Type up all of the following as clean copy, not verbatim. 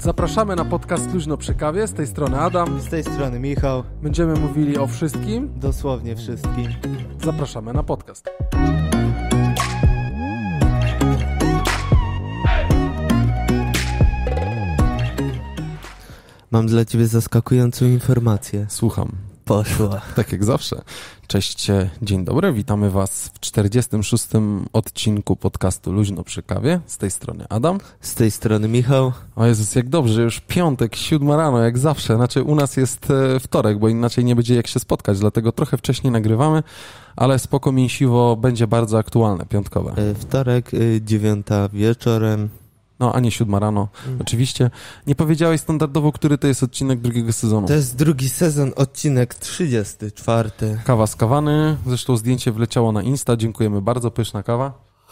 Zapraszamy na podcast Luźno przy kawie. Z tej strony Adam. Z tej strony Michał. Będziemy mówili o wszystkim. Dosłownie wszystkim. Zapraszamy na podcast. Mam dla ciebie zaskakującą informację. Słucham. Poszła. Tak jak zawsze. Cześć, dzień dobry. Witamy Was w 46. odcinku podcastu Luźno przy kawie. Z tej strony Adam. Z tej strony Michał. O Jezus, jak dobrze, już piątek, 7 rano, jak zawsze. Znaczy u nas jest wtorek, bo inaczej nie będzie jak się spotkać, dlatego trochę wcześniej nagrywamy, ale spoko mięsiwo będzie bardzo aktualne, piątkowe. Wtorek, 9 wieczorem. No, a nie 7 rano. Oczywiście. Nie powiedziałeś standardowo, który to jest odcinek drugiego sezonu. To jest drugi sezon, odcinek 34. Kawa z kawany. Zresztą zdjęcie wleciało na Insta. Dziękujemy bardzo. Pyszna kawa.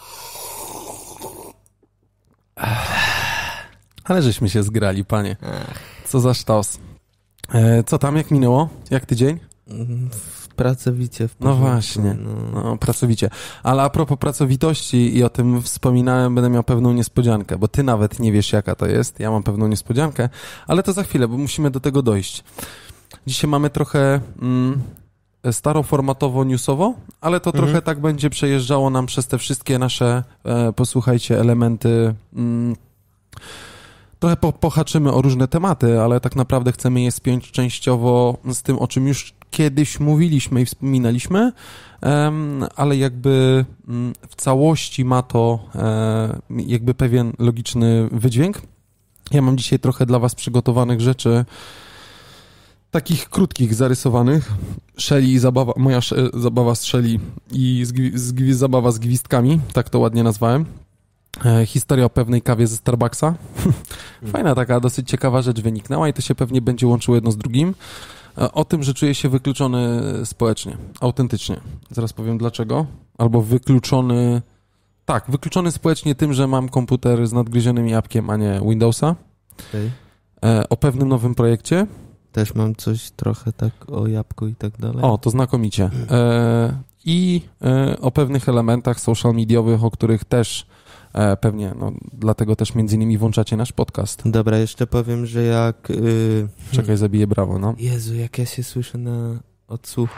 Ale żeśmy się zgrali, panie. Co za sztos. Co tam, jak minęło? Jak tydzień? Pracowicie. No właśnie, no, pracowicie. Ale a propos pracowitości i o tym wspominałem, będę miał pewną niespodziankę, bo ty nawet nie wiesz, jaka to jest. Ja mam pewną niespodziankę, ale to za chwilę, bo musimy do tego dojść. Dzisiaj mamy trochę staroformatowo-newsowo, ale to trochę tak będzie przejeżdżało nam przez te wszystkie nasze, posłuchajcie, elementy. Trochę pohaczymy o różne tematy, ale tak naprawdę chcemy je spiąć częściowo z tym, o czym już kiedyś mówiliśmy i wspominaliśmy, ale jakby w całości ma to jakby pewien logiczny wydźwięk. Ja mam dzisiaj trochę dla Was przygotowanych rzeczy, takich krótkich, zarysowanych. Shelly i zabawa, moja zabawa z Shelly i zabawa z gwizdkami, tak to ładnie nazwałem. Historia o pewnej kawie ze Starbucksa. Fajna taka, dosyć ciekawa rzecz wyniknęła i to się pewnie będzie łączyło jedno z drugim. O tym, że czuję się wykluczony społecznie, autentycznie. Zaraz powiem dlaczego. Albo wykluczony społecznie tym, że mam komputer z nadgryzionym jabłkiem, a nie Windowsa. Okay. O pewnym nowym projekcie. Też mam coś trochę tak o jabłku i tak dalej. O, to znakomicie. I o pewnych elementach social mediowych, o których też pewnie, no dlatego też między innymi włączacie nasz podcast. Dobra, jeszcze powiem, że jak... Czekaj, zabiję brawo, no. Jezu, jak ja się słyszę na odsłuchu,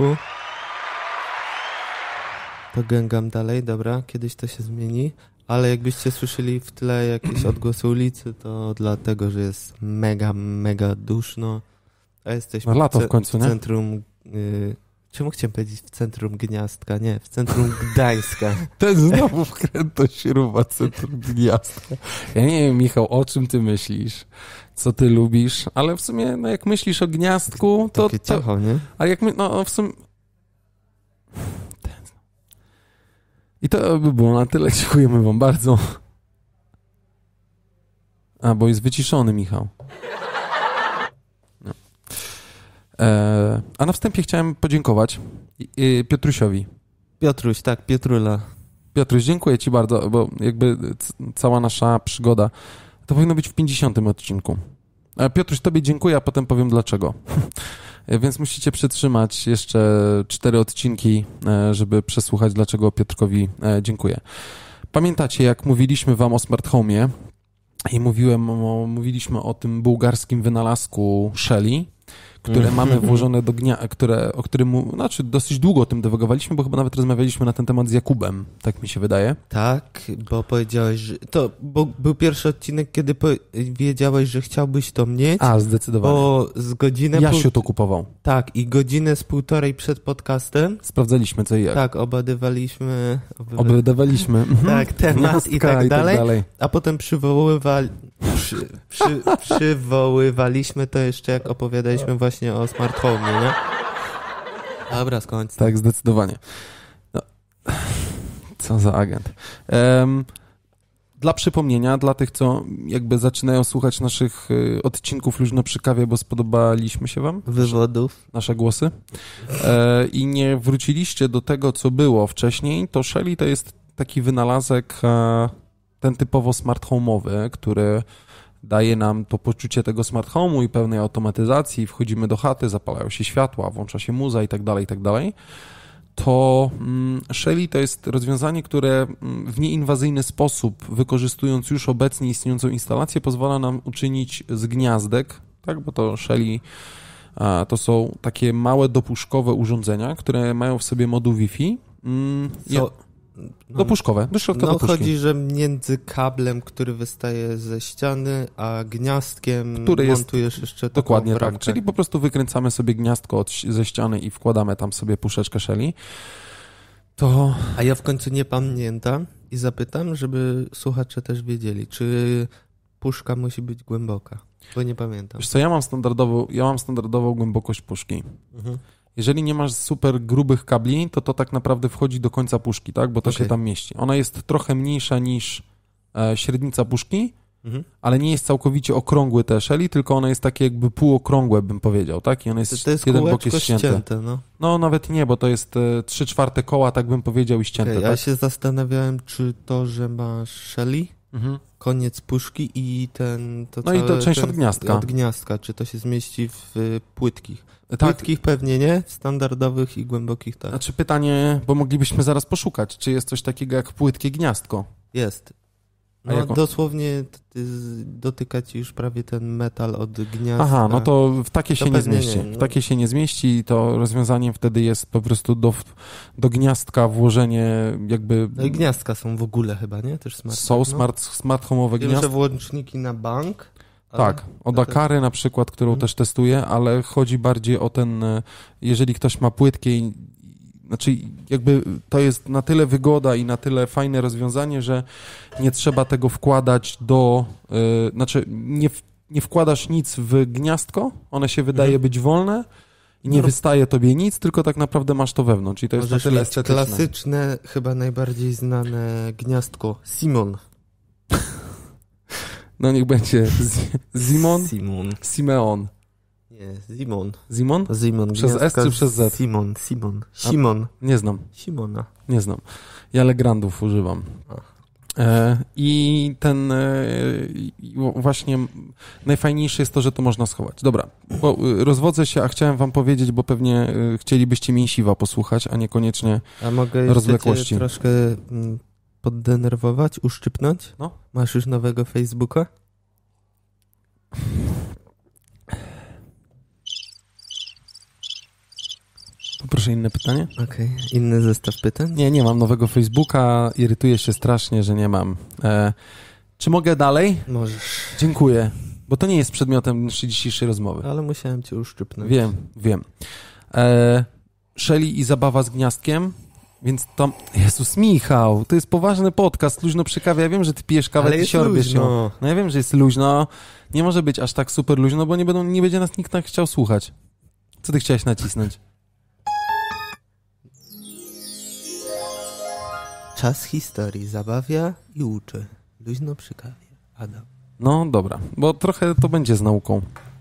to gęgam dalej, dobra, kiedyś to się zmieni, ale jakbyście słyszeli w tle jakieś odgłosy ulicy, to dlatego, że jest mega, mega duszno, a jesteśmy no, lato w końcu, w centrum... Czemu chciałem powiedzieć w centrum Gniazdka? Nie, w centrum Gdańska. To jest znowu wkręta śruba, centrum Gniazdka. Ja nie wiem, Michał, o czym ty myślisz, co ty lubisz, ale w sumie, no jak myślisz o Gniazdku, to... Takie ciacho, nie? A jak my, no w sumie... I to by było na tyle, dziękujemy wam bardzo. A, bo jest wyciszony, Michał. A na wstępie chciałem podziękować Piotrusiowi. Piotruś, tak, Piotrula. Piotruś, dziękuję ci bardzo, bo jakby cała nasza przygoda to powinno być w 50. odcinku. Piotruś, tobie dziękuję, a potem powiem dlaczego. Więc musicie przetrzymać jeszcze 4 odcinki, żeby przesłuchać, dlaczego Piotrkowi dziękuję. Pamiętacie, jak mówiliśmy wam o smart home'ie i mówiliśmy o tym bułgarskim wynalazku Shelly, które mamy włożone do o którym, znaczy dosyć długo o tym dywagowaliśmy, bo chyba nawet rozmawialiśmy na ten temat z Jakubem, tak mi się wydaje. Tak, bo powiedziałeś, że bo był pierwszy odcinek, kiedy wiedziałeś, że chciałbyś to mieć. A, zdecydowanie. Bo z godzinę... Jasiu to kupował. Tak, i godzinę z półtorej przed podcastem. Sprawdzaliśmy co i jak. Tak, obadywaliśmy. Tak, temat i tak dalej. A potem przywoływaliśmy to jeszcze, jak opowiadaliśmy właśnie o smart home, nie? Dobra, skończ. Tak, zdecydowanie. No. Co za agent. Dla przypomnienia, dla tych, co jakby zaczynają słuchać naszych odcinków Luźno przy kawie, bo spodobaliśmy się wam? Wywodów. Nasze głosy. I nie wróciliście do tego, co było wcześniej, to Shelly to jest taki wynalazek ten typowo smart home'owy, który daje nam to poczucie tego smart home'u i pełnej automatyzacji. Wchodzimy do chaty, zapalają się światła, włącza się muza i tak dalej, i tak dalej. to Shelly to jest rozwiązanie, które w nieinwazyjny sposób, wykorzystując już obecnie istniejącą instalację, pozwala nam uczynić z gniazdek, tak, bo to Shelly to są takie małe dopuszkowe urządzenia, które mają w sobie moduł Wi-Fi. Dopuszkowe, do środka dopuszki. Chodzi, że między kablem, który wystaje ze ściany, a gniazdkiem, który montujesz jeszcze taką dokładnie bramkę. Tak, czyli po prostu wykręcamy sobie gniazdko ze ściany i wkładamy tam sobie puszeczkę Shelly. A ja w końcu nie pamiętam i zapytam, żeby słuchacze też wiedzieli, czy puszka musi być głęboka, bo nie pamiętam. Wiesz co, ja mam standardową głębokość puszki. Mhm. Jeżeli nie masz super grubych kabli, to tak naprawdę wchodzi do końca puszki, tak? Bo to się tam mieści. Ona jest trochę mniejsza niż średnica puszki, ale nie jest całkowicie okrągły te Shelly, tylko ona jest takie jakby półokrągłe, bym powiedział, tak? I ona jest, to jest jeden bok jest ścięte. No nawet nie, bo to jest 3/4 koła, tak bym powiedział, i ścięte. Okay, tak? Ja się zastanawiałem, czy to, że masz Shelly, koniec puszki i i to część od gniazdka. Od gniazdka, czy to się zmieści w płytkich? Tak. Płytkich pewnie nie, standardowych i głębokich tak. Znaczy pytanie, bo moglibyśmy zaraz poszukać, czy jest coś takiego jak płytkie gniazdko? Jest. No dosłownie dotyka ci już prawie ten metal od gniazda. Aha, no to w takie się nie zmieści. W takie się nie zmieści i to rozwiązaniem wtedy jest po prostu do gniazdka włożenie jakby... No i gniazdka są w ogóle chyba, nie? Też smart. Są smart home'owe gniazdka. Wiem, że włączniki na bank. Tak, od Akary na przykład, którą też testuję, ale chodzi bardziej o ten, jeżeli ktoś ma płytkie, znaczy jakby to jest na tyle wygoda i na tyle fajne rozwiązanie, że nie trzeba tego wkładać nie wkładasz nic w gniazdko, one się wydaje być wolne i nie wystaje tobie nic, tylko tak naprawdę masz to wewnątrz i to jest na tyle estetyczne. Klasyczne, chyba najbardziej znane gniazdko Simon. No niech będzie Simeon. Nie, Simon. Simon? Przez S czy przez Z? Simon. Nie znam. Simona. Nie znam. Ja Legrandów używam. I ten właśnie najfajniejsze jest to, że to można schować. Dobra, bo rozwodzę się, a chciałem wam powiedzieć, bo pewnie chcielibyście mięsiwa posłuchać, a niekoniecznie rozwlekłości. A mogę troszkę poddenerwować, uszczypnąć? No. Masz już nowego Facebooka? Poproszę inne pytanie. Okej. Inny zestaw pytań? Nie mam nowego Facebooka, irytuję się strasznie, że nie mam. Czy mogę dalej? Możesz. Dziękuję, bo to nie jest przedmiotem naszej dzisiejszej rozmowy. Ale musiałem cię uszczypnąć. Wiem. Shelly i zabawa z gniazdkiem, więc to... Jezus, Michał, to jest poważny podcast, luźno przy kawie. Ja wiem, że ty pijesz kawę, ty siorbiesz ją. No ja wiem, że jest luźno. Nie może być aż tak super luźno, bo nie będzie nas nikt chciał słuchać. Co ty chciałeś nacisnąć? Czas historii zabawia i uczy. Luźno przy kawie. Adam. No dobra, bo trochę to będzie z nauką.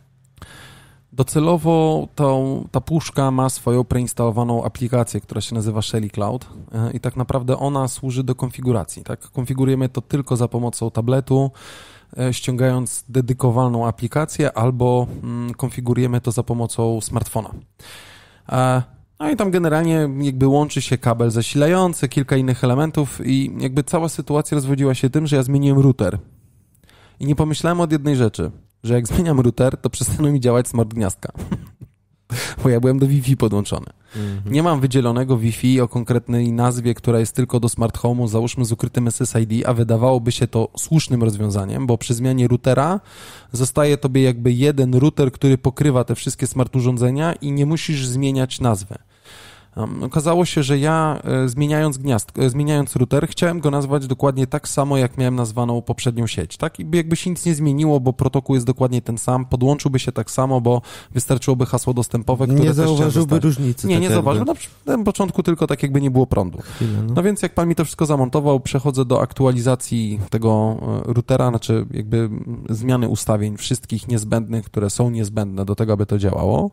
Docelowo ta puszka ma swoją preinstalowaną aplikację, która się nazywa Shelly Cloud i tak naprawdę ona służy do konfiguracji. Tak? Konfigurujemy to tylko za pomocą tabletu, ściągając dedykowaną aplikację albo konfigurujemy to za pomocą smartfona. No i tam generalnie jakby łączy się kabel zasilający, kilka innych elementów i jakby cała sytuacja rozwodziła się tym, że ja zmieniłem router. I nie pomyślałem od jednej rzeczy, że jak zmieniam router, to przestaną mi działać smart gniazdka. Bo ja byłem do Wi-Fi podłączony. Nie mam wydzielonego Wi-Fi o konkretnej nazwie, która jest tylko do smart home'u, załóżmy z ukrytym SSID, a wydawałoby się to słusznym rozwiązaniem, bo przy zmianie routera zostaje tobie jakby jeden router, który pokrywa te wszystkie smart urządzenia i nie zmieniać nazwy. Okazało się, że ja zmieniając router, chciałem go nazwać dokładnie tak samo, jak miałem nazwaną poprzednią sieć, tak? I jakby się nic nie zmieniło, bo protokół jest dokładnie ten sam, podłączyłby się tak samo, bo wystarczyłoby hasło dostępowe, które nie zauważyłby różnicy. Nie zauważył. Na początku tylko tak jakby nie było prądu. No więc jak pan mi to wszystko zamontował, przechodzę do aktualizacji tego routera, znaczy jakby zmiany ustawień wszystkich niezbędnych, które są niezbędne do tego, aby to działało.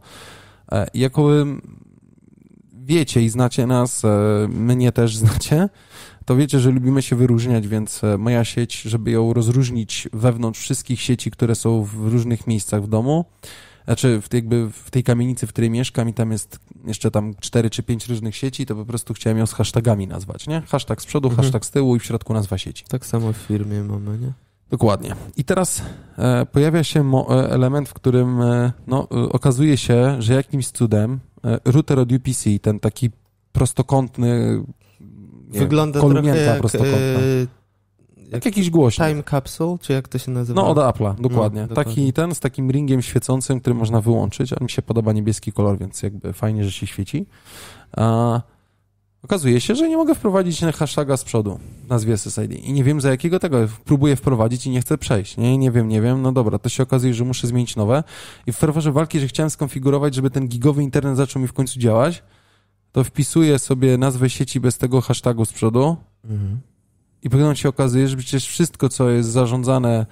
Wiecie i znacie nas, mnie też znacie, to wiecie, że lubimy się wyróżniać, więc moja sieć, żeby ją rozróżnić wewnątrz wszystkich sieci, które są w różnych miejscach w domu, znaczy w tej kamienicy, w której mieszkam i tam jest jeszcze tam 4 czy 5 różnych sieci, to po prostu chciałem ją z hashtagami nazwać, nie? Hashtag z przodu, hashtag z tyłu i w środku nazwa sieci. Tak samo w firmie mamy, nie? Dokładnie. I teraz pojawia się element, w którym okazuje się, że jakimś cudem router od UPC, ten taki prostokątny, wygląda trochę jak, jak jakiś głośnik. Time capsule, czy jak to się nazywa? No, od Apple'a, dokładnie. dokładnie. Taki ten z takim ringiem świecącym, który można wyłączyć, a mi się podoba niebieski kolor, więc jakby fajnie, że się świeci. Okazuje się, że nie mogę wprowadzić hashtaga z przodu w nazwie SSID i nie wiem za jakiego tego. Próbuję wprowadzić i nie chcę przejść. Nie wiem. No dobra, to się okazuje, że muszę zmienić nowe. I w ferworze walki, że chciałem skonfigurować, żeby ten gigowy internet zaczął mi w końcu działać, to wpisuję sobie nazwę sieci bez tego hashtagu z przodu i potem się okazuje, że przecież wszystko, co jest zarządzane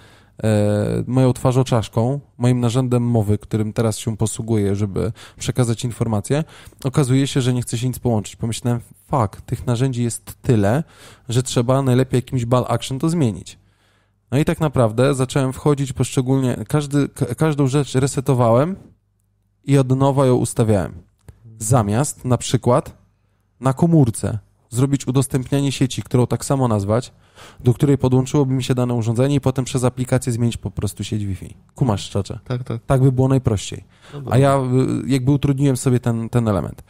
moją twarzoczaszką, moim narzędem mowy, którym teraz się posługuję, żeby przekazać informacje, okazuje się, że nie chce się nic połączyć. Pomyślałem, tych narzędzi jest tyle, że trzeba najlepiej jakimś ball action to zmienić. No i tak naprawdę zacząłem wchodzić poszczególnie, każdą rzecz resetowałem i od nowa ją ustawiałem. Zamiast na przykład na komórce zrobić udostępnianie sieci, którą tak samo nazwać, do której podłączyłoby mi się dane urządzenie i potem przez aplikację zmienić po prostu sieć Wi-Fi. Kumasz, szczerze. Tak. Tak by było najprościej. A ja jakby utrudniłem sobie ten element.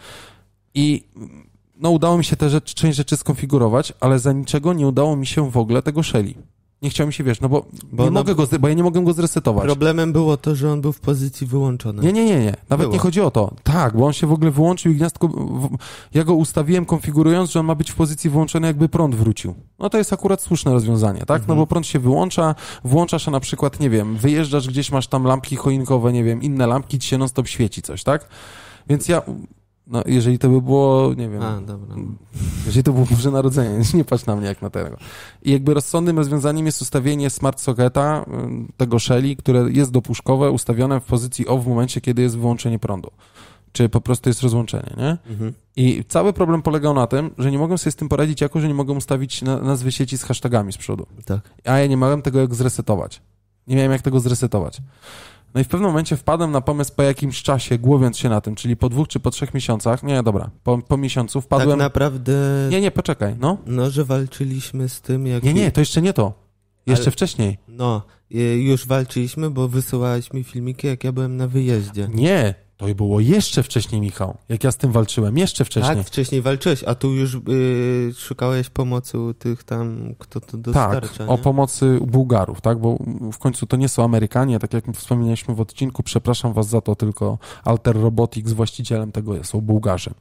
I udało mi się część rzeczy skonfigurować, ale za niczego nie udało mi się w ogóle tego Shelly. Nie chciał mi się, bo ja nie mogę go zresetować. Problemem było to, że on był w pozycji wyłączonej. Nie. Nawet nie chodzi o to. Tak, bo on się w ogóle wyłączył i gniazdko... Ja go ustawiłem konfigurując, że on ma być w pozycji wyłączonej, jakby prąd wrócił. No to jest akurat słuszne rozwiązanie, tak? No bo prąd się wyłącza, włączasz, a na przykład, nie wiem, wyjeżdżasz gdzieś, masz tam lampki choinkowe, nie wiem, inne lampki, ci się non-stop świeci coś, tak? Więc ja... No, jeżeli to by było, nie wiem... dobra. Jeżeli to było Boże Narodzenie, nie patrz na mnie jak na tego. I jakby rozsądnym rozwiązaniem jest ustawienie smart socketa, tego Shelly, które jest dopuszkowe, ustawione w pozycji off w momencie, kiedy jest wyłączenie prądu. Czy po prostu jest rozłączenie, nie? I cały problem polegał na tym, że nie mogłem sobie z tym poradzić jako, że nie mogłem ustawić nazwy sieci z hashtagami z przodu. Tak. A ja nie miałem tego jak zresetować. Nie miałem jak tego zresetować. No i w pewnym momencie wpadłem na pomysł po jakimś czasie, głowiąc się na tym, czyli po 2 czy po 3 miesiącach, po miesiącu wpadłem... Tak naprawdę... Nie, poczekaj, no. No, że walczyliśmy z tym, jak... Nie, to jeszcze nie to. Jeszcze wcześniej. No, już walczyliśmy, bo wysyłałeś mi filmiki, jak ja byłem na wyjeździe. Nie, to było jeszcze wcześniej, Michał. Jak ja z tym walczyłem, jeszcze wcześniej. Tak, wcześniej walczyłeś, a tu już szukałeś pomocy u tych tam, kto to dostarcza. Tak, o pomocy u Bułgarów, tak, bo w końcu to nie są Amerykanie, tak jak wspominaliśmy w odcinku, przepraszam was za to, tylko Alter Robotics, właścicielem tego są Bułgarzy.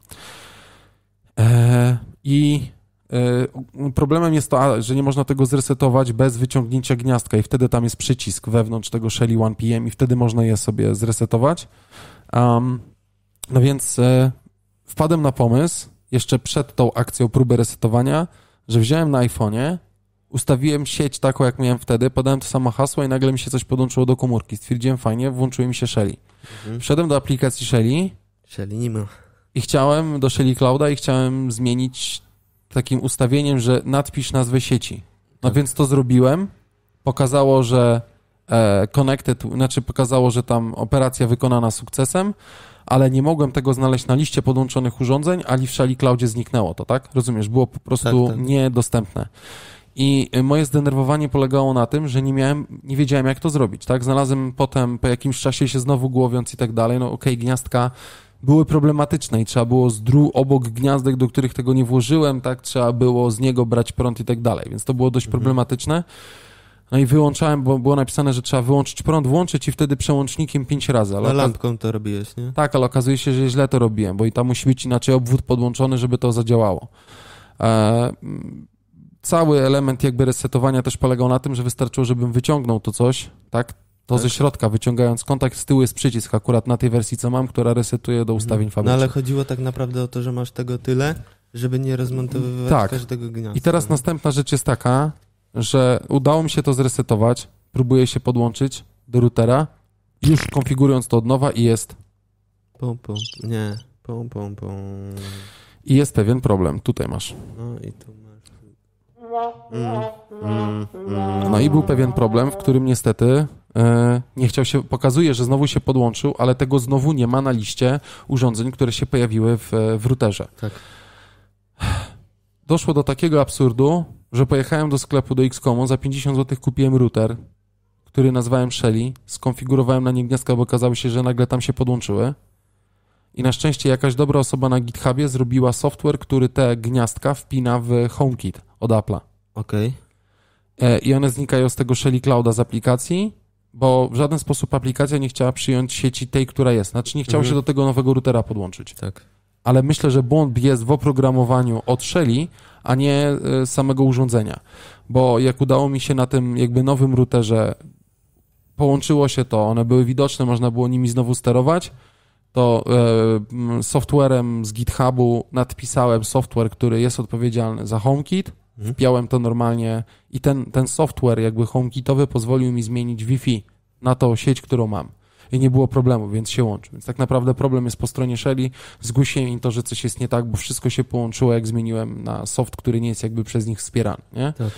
Problemem jest to, że nie można tego zresetować bez wyciągnięcia gniazdka i wtedy tam jest przycisk wewnątrz tego Shelly 1PM i wtedy można je sobie zresetować. No więc wpadłem na pomysł, jeszcze przed tą akcją próby resetowania, że wziąłem na iPhone'ie, ustawiłem sieć taką, jak miałem wtedy, podałem to samo hasło i nagle mi się coś podłączyło do komórki. Stwierdziłem, fajnie, włączyło mi się Shelly. Wszedłem do aplikacji Shelly. Shelly nie ma. I chciałem do Shelly Clouda i chciałem zmienić takim ustawieniem, że nadpisz nazwę sieci. No więc to zrobiłem. Pokazało, że pokazało, że tam operacja wykonana sukcesem, ale nie mogłem tego znaleźć na liście podłączonych urządzeń, a w Shelly Cloudzie zniknęło to, tak? Rozumiesz? Było po prostu niedostępne. I moje zdenerwowanie polegało na tym, że nie wiedziałem, jak to zrobić, tak? Znalazłem potem, po jakimś czasie się znowu głowiąc i tak dalej, gniazdka były problematyczne i trzeba było obok gniazdek, do których tego nie włożyłem, tak? Trzeba było z niego brać prąd i tak dalej, więc to było dość problematyczne. No i wyłączałem, bo było napisane, że trzeba wyłączyć prąd, włączyć i wtedy przełącznikiem 5 razy. Ale lampką to robiłeś, nie? Tak, ale okazuje się, że źle to robiłem, bo i tam musi być inaczej obwód podłączony, żeby to zadziałało. Cały element jakby resetowania też polegał na tym, że wystarczyło, żebym wyciągnął to coś, tak? Ze środka, wyciągając kontakt, z tyłu jest przycisk akurat na tej wersji, co mam, która resetuje do ustawień fabrycznych. No ale chodziło tak naprawdę o to, że masz tego tyle, żeby nie rozmontowywać każdego gniazda. I teraz następna rzecz jest taka, że udało mi się to zresetować, próbuję się podłączyć do routera, już konfigurując to od nowa i jest... I jest pewien problem, tutaj masz. No i tu masz... No i był pewien problem, w którym niestety nie chciał się, pokazuje, że znowu się podłączył, ale tego znowu nie ma na liście urządzeń, które się pojawiły w routerze. Tak. Doszło do takiego absurdu, że pojechałem do sklepu do X-Comu, za 50 zł kupiłem router, który nazwałem Shelly, skonfigurowałem na nie gniazdka, bo okazało się, że nagle tam się podłączyły i na szczęście jakaś dobra osoba na GitHubie zrobiła software, który te gniazdka wpina w HomeKit od Apple'a. Okej. I one znikają z tego Shelly Clouda z aplikacji, bo w żaden sposób aplikacja nie chciała przyjąć sieci tej, która jest. Znaczy nie chciało się do tego nowego routera podłączyć. Tak. Ale myślę, że błąd jest w oprogramowaniu od Shelly, a nie samego urządzenia. Bo jak udało mi się na tym jakby nowym routerze, połączyło się to, one były widoczne, można było nimi znowu sterować, to softwarem z GitHubu nadpisałem software, który jest odpowiedzialny za HomeKit, wpiąłem to normalnie i ten software jakby HomeKitowy pozwolił mi zmienić Wi-Fi na tą sieć, którą mam. I nie było problemu, więc się łączy. Więc tak naprawdę problem jest po stronie Shelly. Zgłosiłem im to, że coś jest nie tak, bo wszystko się połączyło, jak zmieniłem na soft, który nie jest jakby przez nich wspierany. Nie? Tak.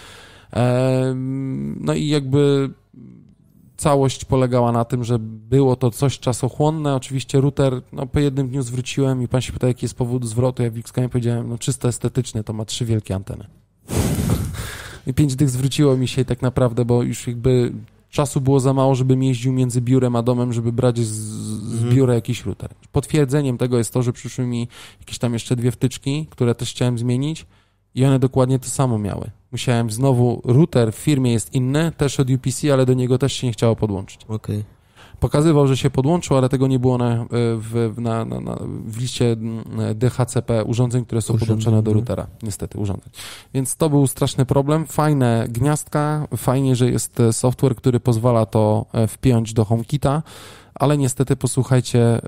No i jakby całość polegała na tym, że było to coś czasochłonne. Oczywiście router, no po jednym dniu zwróciłem i pan się pyta, jaki jest powód zwrotu. Ja w X-Camie powiedziałem, no czysto estetyczny, to ma 3 wielkie anteny. I 5 dych zwróciło mi się tak naprawdę, bo już jakby czasu było za mało, żebym jeździł między biurem a domem, żeby brać z biura jakiś router. Potwierdzeniem tego jest to, że przyszły mi jakieś tam jeszcze 2 wtyczki, które też chciałem zmienić i one dokładnie to samo miały. Musiałem znowu, router w firmie jest inny, też od UPC, ale do niego też się nie chciało podłączyć. Okej. Pokazywał, że się podłączył, ale tego nie było w liście DHCP urządzeń, które są podłączone do routera. Niestety, urządzeń. Więc to był straszny problem. Fajne gniazdka, fajnie, że jest software, który pozwala to wpiąć do HomeKita, ale niestety, posłuchajcie,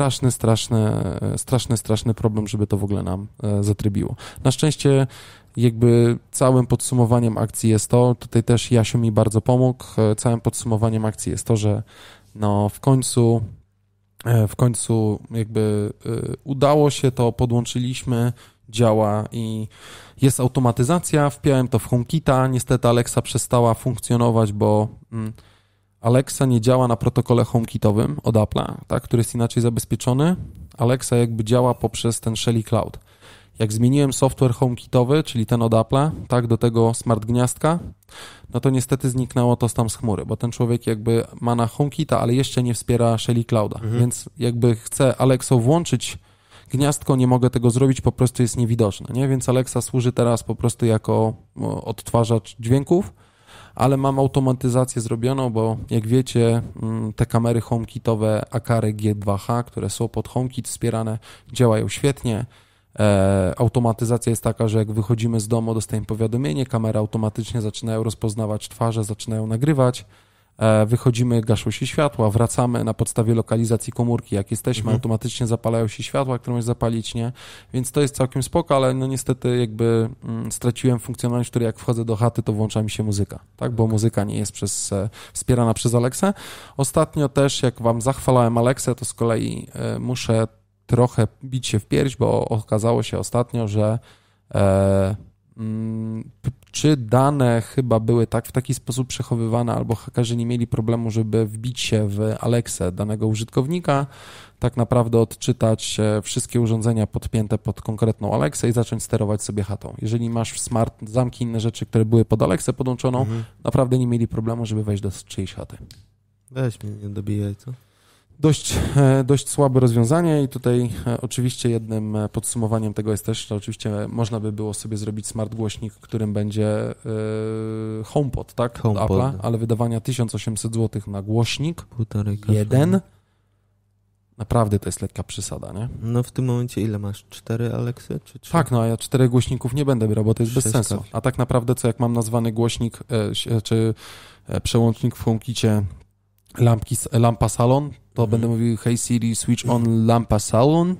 straszny problem, żeby to w ogóle nam zatrybiło. Na szczęście jakby całym podsumowaniem akcji jest to, tutaj też Jasiu mi bardzo pomógł, całym podsumowaniem akcji jest to, że no w końcu jakby udało się to, podłączyliśmy, działa i jest automatyzacja, wpiąłem to w HomeKita, niestety Alexa przestała funkcjonować, bo Alexa nie działa na protokole HomeKitowym od Apple'a, tak, który jest inaczej zabezpieczony. Alexa jakby działa poprzez ten Shelly Cloud. Jak zmieniłem software HomeKitowy, czyli ten od Apple'a, tak, do tego smart gniazdka, no to niestety zniknęło to tam z chmury, bo ten człowiek jakby ma na HomeKita, ale jeszcze nie wspiera Shelly Clouda, więc jakby chcę Alexą włączyć gniazdko, nie mogę tego zrobić, po prostu jest niewidoczne, nie? Więc Alexa służy teraz po prostu jako odtwarzacz dźwięków, ale mam automatyzację zrobioną, bo jak wiecie, te kamery HomeKitowe Akary G2H, które są pod HomeKit wspierane, działają świetnie. Automatyzacja jest taka, że jak wychodzimy z domu, dostajemy powiadomienie, kamery automatycznie zaczynają rozpoznawać twarze, zaczynają nagrywać, wychodzimy, gaszą się światła, wracamy na podstawie lokalizacji komórki, jak jesteśmy, automatycznie zapalają się światła, które możesz zapalić, nie? Więc to jest całkiem spoko, ale no niestety jakby straciłem funkcjonalność, której jak wchodzę do chaty, to włącza mi się muzyka, tak? Bo muzyka nie jest wspierana przez Alexę. Ostatnio też, jak wam zachwalałem Alexę, to z kolei muszę trochę bić się w pierś, bo okazało się ostatnio, że czy dane chyba były w taki sposób przechowywane, albo hakerzy nie mieli problemu, żeby wbić się w Alexę danego użytkownika, tak naprawdę odczytać wszystkie urządzenia podpięte pod konkretną Alexę i zacząć sterować sobie chatą. Jeżeli masz w smart zamki, inne rzeczy, które były pod Alexę podłączoną, naprawdę nie mieli problemu, żeby wejść do czyjejś chaty. Weź mnie, nie dobijaj, co? Dość słabe rozwiązanie i tutaj oczywiście jednym podsumowaniem tego jest też, że oczywiście można by było sobie zrobić smart głośnik, którym będzie HomePod, tak? Od Apple'a, ale wydawania 1800 zł na głośnik, jeden, naprawdę to jest lekka przesada, nie? No w tym momencie ile masz? 4 Alexy czy 3? Tak, no a ja 4 głośników nie będę brał, bo to jest bez sensu. A tak naprawdę co jak mam nazwany głośnik czy przełącznik w HomeKicie lampa salon, to będę mówił hey Siri, switch on lampa salon,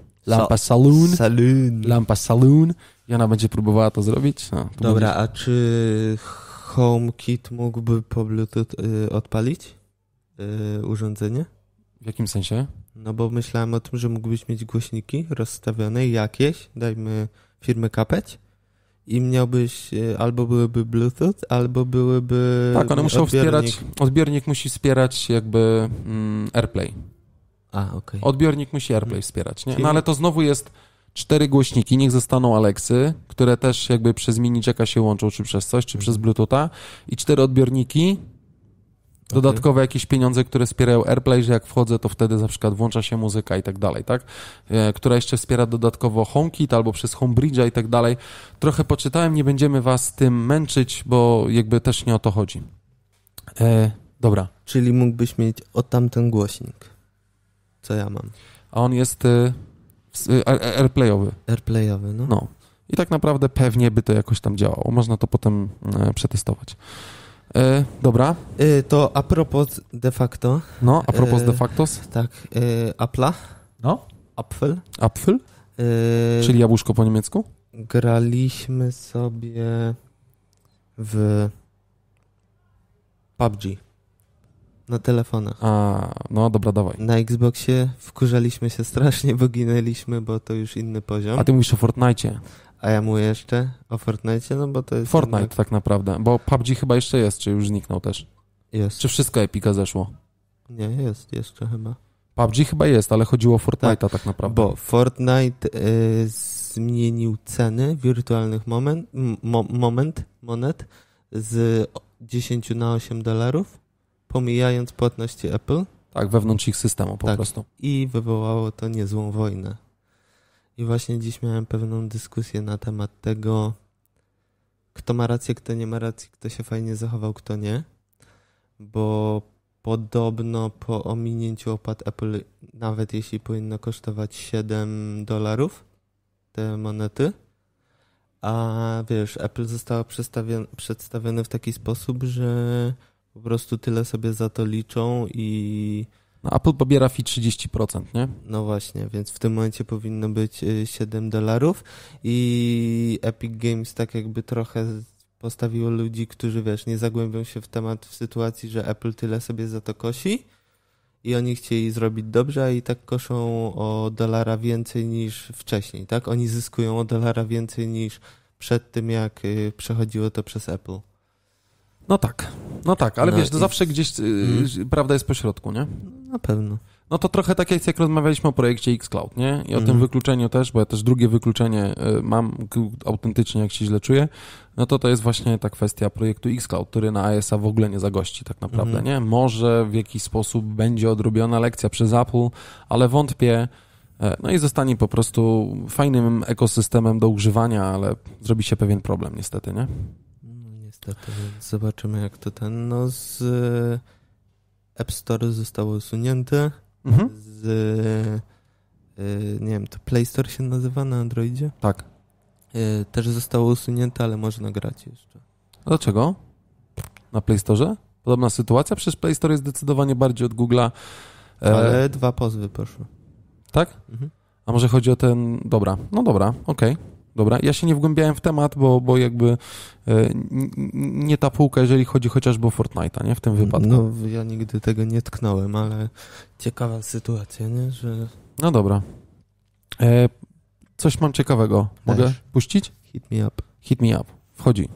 lampa saloon i ona będzie próbowała to zrobić. No, to dobra, a czy HomeKit mógłby po Bluetooth odpalić urządzenie? W jakim sensie? No bo myślałem o tym, że mógłbyś mieć głośniki rozstawione jakieś, dajmy firmy Kapeć I miałbyś, albo byłyby Bluetooth, albo byłyby Tak, one muszą odbiornik. odbiornik musi wspierać jakby AirPlay. Okej. Odbiornik musi AirPlay wspierać, nie? Czyli- No ale to znowu jest 4 głośniki, niech zostaną Alexy, które też jakby przez mini jacka się łączą, czy przez coś, czy przez Bluetootha i 4 odbiorniki, dodatkowe jakieś pieniądze, które wspierają AirPlay, że jak wchodzę, to wtedy na przykład włącza się muzyka i tak dalej, tak? Która jeszcze wspiera dodatkowo HomeKit albo przez HomeBridge'a i tak dalej. Trochę poczytałem, nie będziemy was tym męczyć, bo jakby też nie o to chodzi. Dobra. Czyli mógłbyś mieć tamten głośnik, co ja mam. A on jest AirPlayowy. AirPlayowy, no. No. I tak naprawdę pewnie by to jakoś tam działało. Można to potem przetestować. Dobra. To a propos de facto. No, a propos de factos. Tak, Apple'a. No. Apfel. Apfel? Czyli jabłuszko po niemiecku? Graliśmy sobie w PUBG na telefonach. No dobra, dawaj. Na Xboxie wkurzaliśmy się strasznie, bo ginęliśmy, bo to już inny poziom. A ty mówisz o Fortnite'cie. A ja mówię jeszcze o Fortnite'cie, no bo to jest... Fortnite inny... tak naprawdę, bo PUBG chyba jeszcze jest, czy już zniknął też? Jest. Czy wszystko Epika zeszło? Nie, jest jeszcze chyba. PUBG chyba jest, ale chodziło o Fortnite'a tak naprawdę. Bo Fortnite zmienił ceny wirtualnych monet z 10 na $8, pomijając płatności Apple. Tak, wewnątrz ich systemu po Tak. prostu. I wywołało to niezłą wojnę. I właśnie dziś miałem pewną dyskusję na temat tego, kto ma rację, kto nie ma racji, kto się fajnie zachował, kto nie. Bo podobno po ominięciu opłat Apple, nawet jeśli powinno kosztować $7 te monety, a wiesz, Apple zostało przedstawione w taki sposób, że po prostu tyle sobie za to liczą i No, Apple pobiera fee 30%, nie? no właśnie, więc w tym momencie powinno być $7 i Epic Games tak jakby trochę postawiło ludzi, którzy wiesz, nie zagłębią się w temat w sytuacji, że Apple tyle sobie za to kosi i oni chcieli zrobić dobrze, a i tak koszą o $1 więcej niż wcześniej, tak? Oni zyskują o $1 więcej niż przed tym, jak przechodziło to przez Apple. No tak, ale No wiesz, to i- zawsze gdzieś prawda jest po środku, nie? Na pewno. No to trochę tak jak rozmawialiśmy o projekcie xCloud, nie? I o tym wykluczeniu też, bo ja też drugie wykluczenie mam autentycznie, jak się źle czuję, no to jest właśnie ta kwestia projektu xCloud, który na AES-a w ogóle nie zagości tak naprawdę, nie? Może w jakiś sposób będzie odrobiona lekcja przez Apple, ale wątpię. No i zostanie po prostu fajnym ekosystemem do używania, ale zrobi się pewien problem niestety, nie? No niestety, więc zobaczymy jak to no z App Store zostało usunięte, z nie wiem, to Play Store się nazywa na Androidzie? Tak. Też zostało usunięte, ale można grać jeszcze. Dlaczego? Na Play Store? Podobna sytuacja? Przecież Play Store jest zdecydowanie bardziej od Google'a. Ale 2 pozwy poszły. Tak? A może chodzi o ten... Dobra, no dobra, okej. Dobra, ja się nie wgłębiałem w temat, bo jakby nie ta półka, jeżeli chodzi chociażby o Fortnite'a, nie? W tym wypadku. No, ja nigdy tego nie tknąłem, ale ciekawa sytuacja, nie? Że No dobra. Coś mam ciekawego. Mogę Też. puścić? hit me up. Hit me up. Wchodzi.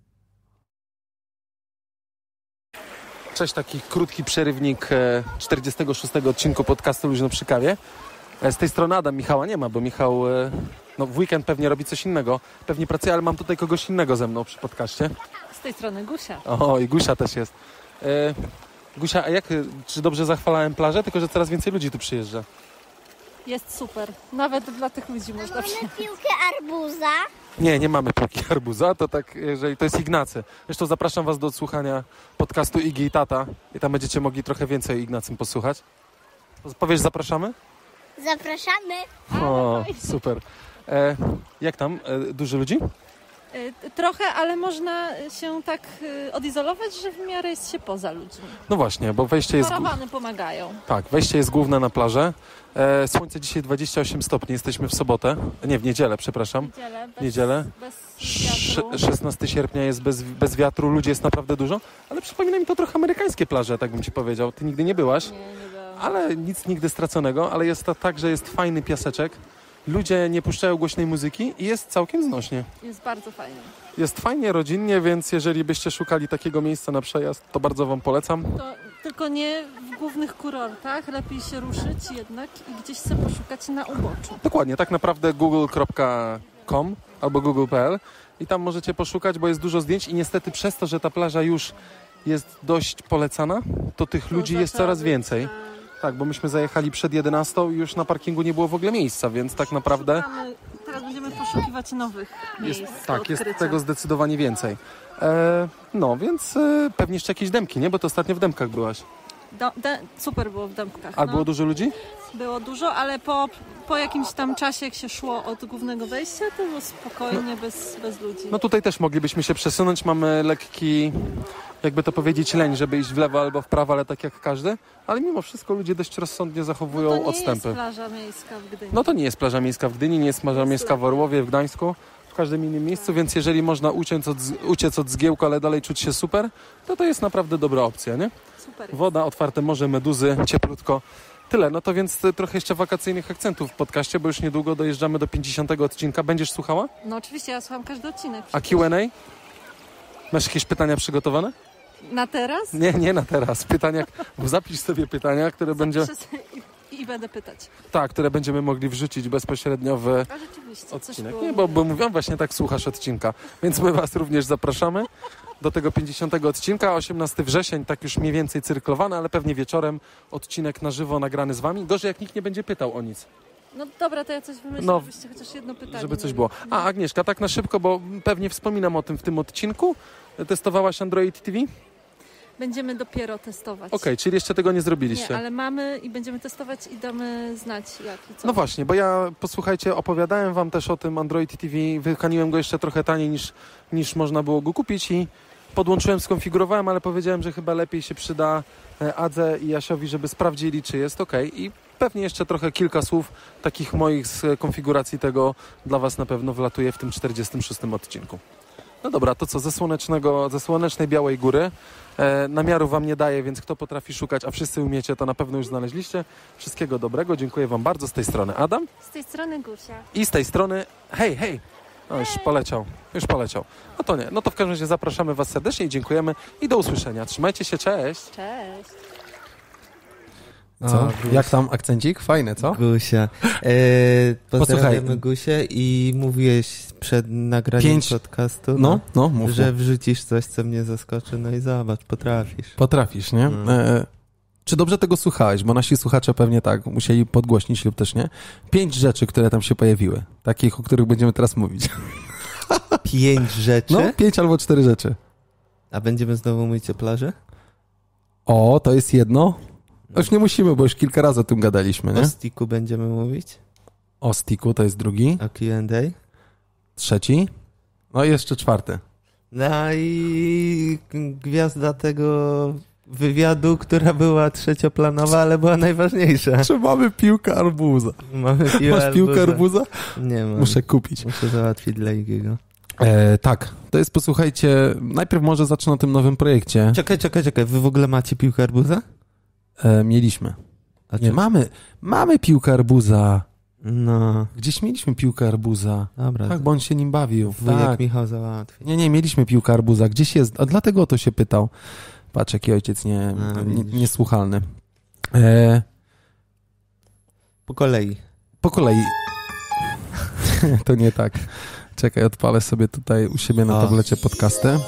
Cześć, taki krótki przerywnik 46 odcinku podcastu Luźno przy kawie. Z tej strony Adam, Michała nie ma, bo Michał no, w weekend pewnie robi coś innego. Pewnie pracuje, ale mam tutaj kogoś innego ze mną przy podcaście. Z tej strony Gusia. O, i Gusia też jest. Gusia, a czy dobrze zachwalałem plażę? Tylko, że coraz więcej ludzi tu przyjeżdża. Jest super. Nawet dla tych ludzi można przyjechać. Mamy piłkę arbuza. Nie mamy piłki arbuza, to tak, jeżeli to jest Ignacy. Zresztą zapraszam was do odsłuchania podcastu Igi i Tata i tam będziecie mogli trochę więcej o Ignacym posłuchać. Powiesz, zapraszamy? Zapraszamy. O, super. Jak tam? Dużo ludzi? Trochę, ale można się tak odizolować, że w miarę jest się poza ludźmi. No właśnie, bo wejście jest... Karawany pomagają. Tak, wejście jest główne na plażę. Słońce dzisiaj 28 stopni, jesteśmy w sobotę. Nie, w niedzielę, przepraszam. Niedzielę. Bez wiatru. 16 sierpnia jest bez wiatru, ludzi jest naprawdę dużo, ale przypomina mi to trochę amerykańskie plaże, tak bym ci powiedział. Ty nigdy nie byłaś, Nie byłam. ale nic nigdy straconego, ale jest to tak, że jest fajny piaseczek, ludzie nie puszczają głośnej muzyki i jest całkiem znośnie. Jest bardzo fajnie. Jest fajnie, rodzinnie, więc jeżeli byście szukali takiego miejsca na przejazd, to bardzo wam polecam. To tylko nie w głównych kurortach, lepiej się ruszyć jednak i gdzieś sobie poszukać na uboczu. Dokładnie, tak naprawdę google.com albo google.pl i tam możecie poszukać, bo jest dużo zdjęć i niestety przez to, że ta plaża już jest dość polecana, to tych ludzi jest coraz więcej. Tak, bo myśmy zajechali przed 11 i już na parkingu nie było w ogóle miejsca, więc tak naprawdę Teraz będziemy poszukiwać nowych miejsc jest tego zdecydowanie więcej. No, więc pewnie jeszcze jakieś Dębki, nie? Bo to ostatnio w Dębkach byłaś. Super było w Dębkach. A było dużo ludzi? Było dużo, ale po jakimś tam czasie, jak się szło od głównego wejścia, to było spokojnie, bez ludzi. No tutaj też moglibyśmy się przesunąć. Mamy lekki, jakby to powiedzieć, leń, żeby iść w lewo albo w prawo, ale tak jak każdy. Ale mimo wszystko ludzie dość rozsądnie zachowują odstępy. To nie jest plaża miejska w Gdyni. No to nie jest plaża miejska w Gdyni, nie jest plaża miejska w Orłowie, w Gdańsku, w każdym innym miejscu, więc jeżeli można uciec od zgiełku, ale dalej czuć się super, to jest naprawdę dobra opcja, nie? Super. Woda, otwarte morze, meduzy, cieplutko. Tyle, no to więc trochę jeszcze wakacyjnych akcentów w podcaście, bo już niedługo dojeżdżamy do 50 odcinka. Będziesz słuchała? No oczywiście, ja słucham każdy odcinek. A Q&A? Masz jakieś pytania przygotowane? Na teraz? Nie na teraz. Pytania, zapisz sobie pytania, które I będę pytać. Tak, które będziemy mogli wrzucić bezpośrednio w A rzeczywiście, odcinek. Nie, bo mówią właśnie tak, słuchasz odcinka. Więc my was również zapraszamy do tego 50 odcinka. 18 wrzesień, tak już mniej więcej cyrklowany, ale pewnie wieczorem odcinek na żywo nagrany z wami. Gorzej, jak nikt nie będzie pytał o nic. No dobra, to ja coś wymyślę, No, żebyście chociaż jedno pytanie. Żeby coś było. A Agnieszka, tak na szybko, bo pewnie wspominam o tym w tym odcinku. Testowałaś Android TV? Będziemy dopiero testować. Okej, czyli jeszcze tego nie zrobiliście. Nie, ale mamy i będziemy testować i damy znać jak i co. No właśnie, bo ja, posłuchajcie, opowiadałem wam też o tym Android TV, wykaniłem go jeszcze trochę taniej niż można było go kupić i podłączyłem, skonfigurowałem, ale powiedziałem, że chyba lepiej się przyda Adze i Jasiowi, żeby sprawdzili, czy jest ok. I pewnie jeszcze trochę kilka słów takich moich z konfiguracji tego dla was na pewno wlatuje w tym 46 odcinku. No dobra, to co, ze słonecznej Białej Góry. Namiaru wam nie daję, więc kto potrafi szukać, a wszyscy umiecie, to na pewno już znaleźliście. Wszystkiego dobrego, dziękuję wam bardzo. Z tej strony Adam. Z tej strony Gusia. I z tej strony hej. No już poleciał. No to nie, no to w każdym razie zapraszamy was serdecznie i dziękujemy i do usłyszenia. Trzymajcie się, cześć. Cześć. Co? Jak tam akcencik? Fajne, co? Gusia. Pozdrawiamy Gusię i mówiłeś przed nagraniem podcastu, mów, że wrzucisz coś, co mnie zaskoczy, no i zobacz, potrafisz. Potrafisz, nie? Czy dobrze tego słuchałeś? Bo nasi słuchacze pewnie tak musieli podgłośnić lub też nie. 5 rzeczy, które tam się pojawiły. Takich, o których będziemy teraz mówić. 5 rzeczy? No, 5 albo 4 rzeczy. A będziemy znowu mówić o plaży? O, to jest jedno. Już nie musimy, bo już kilka razy o tym gadaliśmy, nie? O sticku będziemy mówić? O sticku to jest drugi. O Q&A? Trzeci. No i jeszcze 4. No i gwiazda tego wywiadu, która była trzecioplanowa, ale była najważniejsza. Czy mamy piłkę arbuza? Masz piłkę arbuza? Nie mam. Muszę kupić. Muszę załatwić dla Igiego. Tak, to jest, posłuchajcie, najpierw może zacznę o tym nowym projekcie. Czekaj, wy w ogóle macie piłkę arbuza? Mieliśmy. Nie, mamy piłkę arbuza. No. Gdzieś mieliśmy piłkę arbuza. Dobra. Tak, bo on się nim bawił. Wujek tak. Michał załatwi. Nie, mieliśmy piłkę arbuza. Gdzieś jest, a dlatego o to się pytał. Patrz, jaki ojciec niesłuchalny. Po kolei. To nie tak. Czekaj, odpalę sobie tutaj u siebie na tablecie podcasty.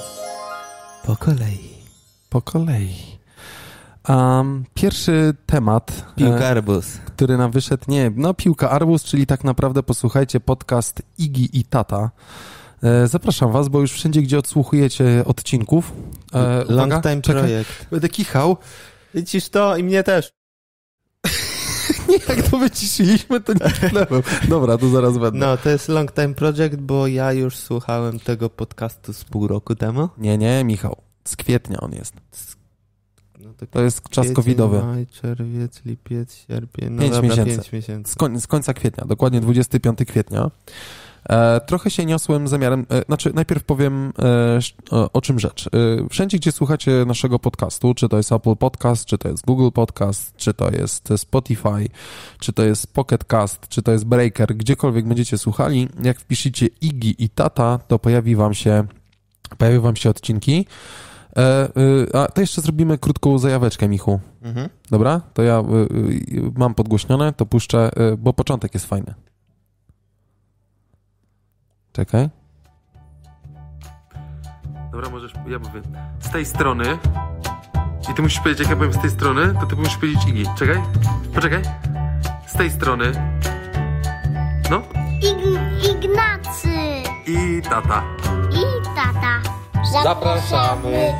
Po kolei. Pierwszy temat. Piłka arbuz. Który nam wyszedł. Piłka arbuz, czyli tak naprawdę posłuchajcie podcast Igi i Tata. Zapraszam was, bo już wszędzie, gdzie odsłuchujecie odcinków. Long time projekt. Będę kichał. Widzisz to i mnie też. Nie, jak to wyciszyliśmy, to nie kichnąłem. Dobra, to zaraz będę. No, to jest long time project, bo ja już słuchałem tego podcastu z pół roku temu. Nie, Michał. Z kwietnia on jest. To jest czas covidowy. Maj, czerwiec, lipiec, sierpień. 5 miesięcy. Z końca Z końca kwietnia, dokładnie 25 kwietnia. Trochę się niosłem zamiarem, najpierw powiem o czym rzecz. Wszędzie, gdzie słuchacie naszego podcastu, czy to jest Apple Podcast, czy to jest Google Podcast, czy to jest Spotify, czy to jest Pocket Cast, czy to jest Breaker, gdziekolwiek będziecie słuchali, jak wpiszecie Iggy i Tata, to pojawią wam się odcinki. A to jeszcze zrobimy krótką zajaweczkę, Michu. Mhm. Dobra? To ja mam podgłośnione, to puszczę, bo początek jest fajny. Czekaj. Dobra, możesz, ja mówię. Z tej strony. I ty musisz powiedzieć, jak ja powiem z tej strony, to ty musisz powiedzieć Iggy. Czekaj. Poczekaj. Z tej strony. No. Ignacy I Tata. i tata. Zapraszamy.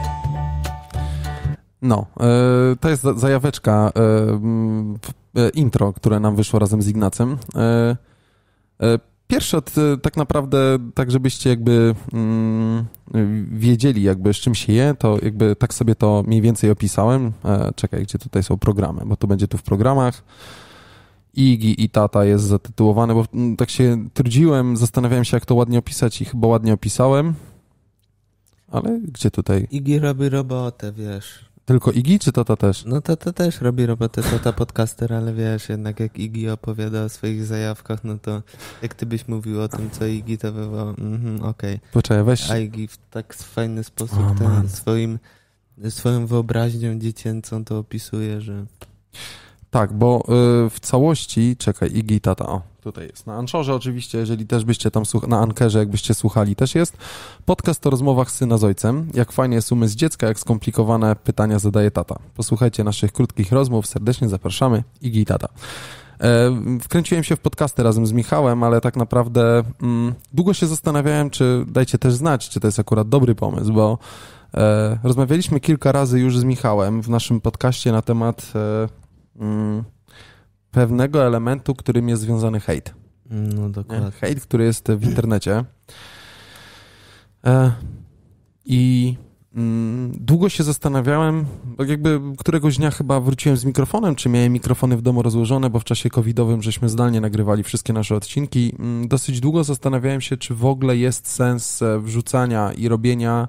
No, to jest zajaweczka, intro, które nam wyszło razem z Ignacem. Pierwszy tak naprawdę, tak żebyście jakby wiedzieli jakby z czym się je, to jakby tak sobie to mniej więcej opisałem. Czekaj, gdzie tutaj są programy, bo to będzie tu w programach. Iggy i Tata jest zatytułowane, bo tak się trudziłem, zastanawiałem się jak to ładnie opisać i chyba ładnie opisałem. Ale gdzie tutaj? Iggy robi robotę, wiesz. Tylko Iggy, czy Tata też? No Tata też robi robotę, Tata podcaster, ale wiesz, jednak jak Iggy opowiada o swoich zajawkach, no to jak ty byś mówił o tym, co Iggy, to by było okej. Poczekaj, weź. A Iggy w tak fajny sposób swoją wyobraźnią dziecięcą to opisuje, że... Tak, bo w całości, czekaj, Iggy i Tata, o, tutaj jest. Na Anchorze oczywiście, jeżeli też byście tam na Ankerze, jakbyście słuchali, też jest. Podcast o rozmowach syna z ojcem. Jak fajnie jest umysł dziecka, jak skomplikowane pytania zadaje tata. Posłuchajcie naszych krótkich rozmów, serdecznie zapraszamy, Iggy i Tata. Wkręciłem się w podcasty razem z Michałem, ale tak naprawdę długo się zastanawiałem, czy dajcie też znać, czy to jest akurat dobry pomysł, bo rozmawialiśmy kilka razy już z Michałem w naszym podcaście na temat pewnego elementu, którym jest związany hejt. No dokładnie. Hejt, który jest w internecie. I długo się zastanawiałem, bo jakby któregoś dnia chyba wróciłem z mikrofonem, czy miałem mikrofony w domu rozłożone, bo w czasie covidowym żeśmy zdalnie nagrywali wszystkie nasze odcinki. Dosyć długo zastanawiałem się, czy w ogóle jest sens wrzucania i robienia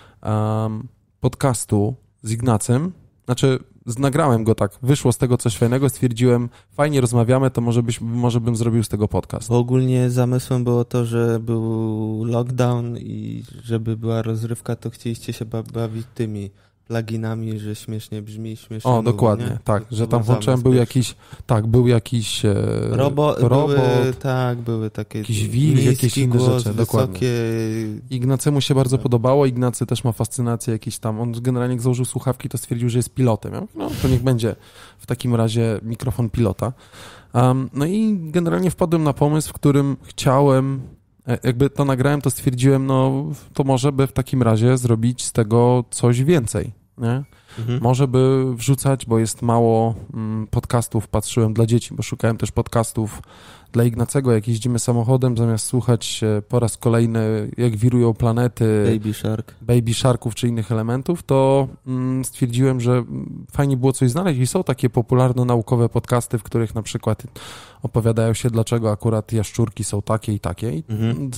podcastu z Ignacym. Znaczy, nagrałem go tak, wyszło z tego coś fajnego, stwierdziłem, fajnie rozmawiamy, to może bym zrobił z tego podcast. Bo ogólnie zamysłem było to, że był lockdown i żeby była rozrywka, to chcieliście się bawić tymi pluginami, że śmiesznie brzmi, śmiesznie mówi, dokładnie, nie? tak, to że tam włączyłem, był jakiś robot. Były takie jakiś wilk, jakieś inne głos, rzeczy, wysokie... dokładnie. Ignacemu się bardzo podobało, Ignacy też ma fascynację jakieś tam, on generalnie jak założył słuchawki, to stwierdził, że jest pilotem. Ja mówię, no to niech będzie w takim razie mikrofon pilota. No i generalnie wpadłem na pomysł, w którym chciałem, jakby to nagrałem, to stwierdziłem, no to może by w takim razie zrobić z tego coś więcej, nie? Może by wrzucać, bo jest mało podcastów, patrzyłem dla dzieci, bo szukałem też podcastów dla Ignacego, jak jeździmy samochodem, zamiast słuchać po raz kolejny, jak wirują planety, Baby Sharków czy innych elementów, to stwierdziłem, że fajnie było coś znaleźć i są takie popularno-naukowe podcasty, w których na przykład opowiadają się, dlaczego akurat jaszczurki są takie i takie. I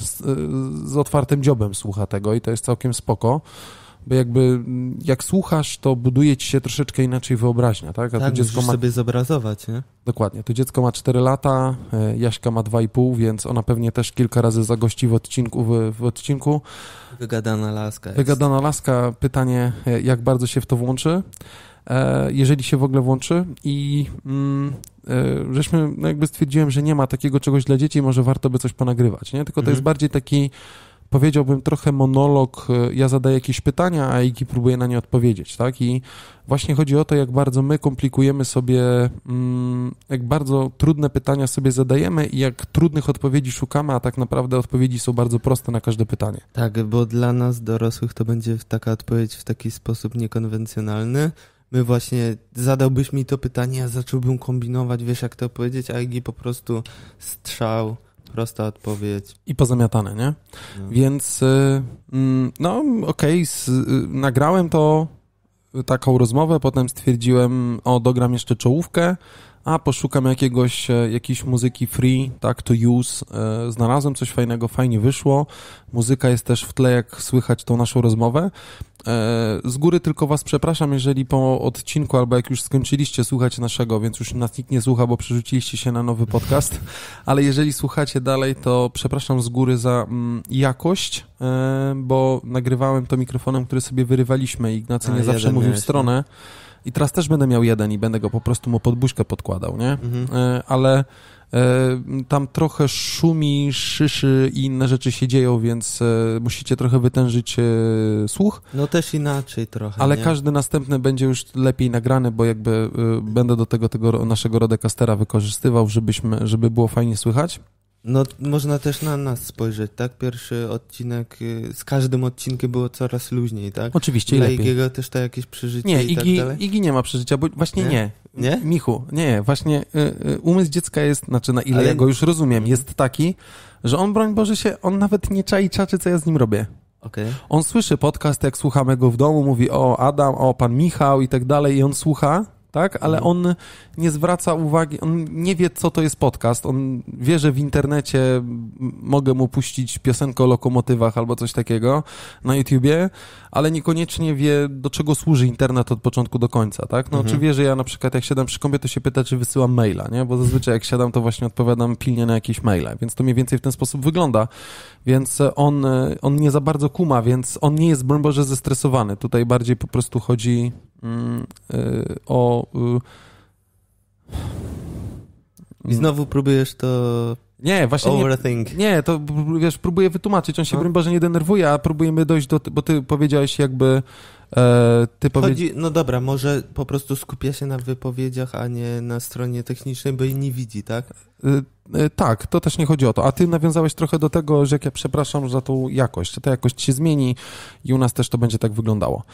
z otwartym dziobem słucha tego i to jest całkiem spoko. Bo jakby jak słuchasz, to buduje ci się troszeczkę inaczej wyobraźnia, tak? A tak, dziecko musisz sobie zobrazować, nie? Dokładnie. To dziecko ma 4 lata, Jaśka ma 2,5, więc ona pewnie też kilka razy zagości w odcinku. Wygadana laska jest. Wygadana laska. Pytanie, jak bardzo się w to włączy, jeżeli się w ogóle włączy. I żeśmy, no jakby stwierdziłem, że nie ma takiego czegoś dla dzieci, może warto by coś ponagrywać, nie? Tylko to jest bardziej taki, powiedziałbym, trochę monolog, ja zadaję jakieś pytania, a Iggy próbuje na nie odpowiedzieć, tak? I właśnie chodzi o to, jak bardzo my komplikujemy sobie, jak bardzo trudne pytania sobie zadajemy i jak trudnych odpowiedzi szukamy, a tak naprawdę odpowiedzi są bardzo proste na każde pytanie. Tak, bo dla nas dorosłych to będzie taka odpowiedź w taki sposób niekonwencjonalny. My właśnie, zadałbyś mi to pytanie, ja zacząłbym kombinować, wiesz jak to powiedzieć, a Iggy po prostu strzał, prosta odpowiedź. I pozamiatane, nie? No. Więc, nagrałem to, taką rozmowę, potem stwierdziłem, dogram jeszcze czołówkę, a poszukam jakiejś muzyki free, tak, to use. Znalazłem coś fajnego, fajnie wyszło. Muzyka jest też w tle, jak słychać tą naszą rozmowę. Z góry tylko was przepraszam, jeżeli po odcinku, albo jak już skończyliście słuchać naszego, więc już nas nikt nie słucha, bo przerzuciliście się na nowy podcast, ale jeżeli słuchacie dalej, to przepraszam z góry za jakość, bo nagrywałem to mikrofonem, który sobie wyrywaliśmy i Ignacy nie zawsze mówił w stronę. I teraz też będę miał jeden i będę go po prostu mu pod buźkę podkładał, nie? Ale tam trochę szumi, szyszy i inne rzeczy się dzieją, więc musicie trochę wytężyć słuch. No też inaczej trochę, ale nie? każdy następny będzie już lepiej nagrany, bo jakby będę do tego naszego Rodecastera wykorzystywał, żeby było fajnie słychać. No można też na nas spojrzeć, tak? Pierwszy odcinek, z każdym odcinkiem było coraz luźniej, tak? Oczywiście, Dla lepiej. Igiego też to jakieś przeżycie Nie, i tak dalej? Igi nie ma przeżycia, bo właśnie nie. Nie? Michu, nie, właśnie umysł dziecka jest, znaczy na ile ja go już rozumiem, jest taki, że on, broń Boże, on nawet nie czai czaczy, co ja z nim robię. Okay. On słyszy podcast, jak słuchamy go w domu, mówi o Adam, o pan Michał i tak dalej i on słucha, tak, ale on nie zwraca uwagi, on nie wie, co to jest podcast, on wie, że w internecie mogę mu puścić piosenkę o lokomotywach albo coś takiego na YouTubie, ale niekoniecznie wie, do czego służy internet od początku do końca, tak? No, czy wie, że ja na przykład jak siadam przy kompie, to się pyta, czy wysyłam maila, nie? Bo zazwyczaj jak siadam, to właśnie odpowiadam pilnie na jakieś maile, więc to mniej więcej w ten sposób wygląda, więc on nie za bardzo kuma, więc on nie jest, broń Boże, zestresowany. Tutaj bardziej po prostu chodzi o... I znowu próbujesz to... Nie, właśnie nie, to wiesz, próbuję wytłumaczyć, on się, broń Boże, nie denerwuje, a próbujemy dojść bo ty powiedziałeś jakby... No dobra, może po prostu skupia się na wypowiedziach, a nie na stronie technicznej, bo jej nie widzi, tak? Tak, to też nie chodzi o to. A ty nawiązałeś trochę do tego, że jak ja przepraszam za tą jakość, ta jakość się zmieni i u nas też to będzie tak wyglądało.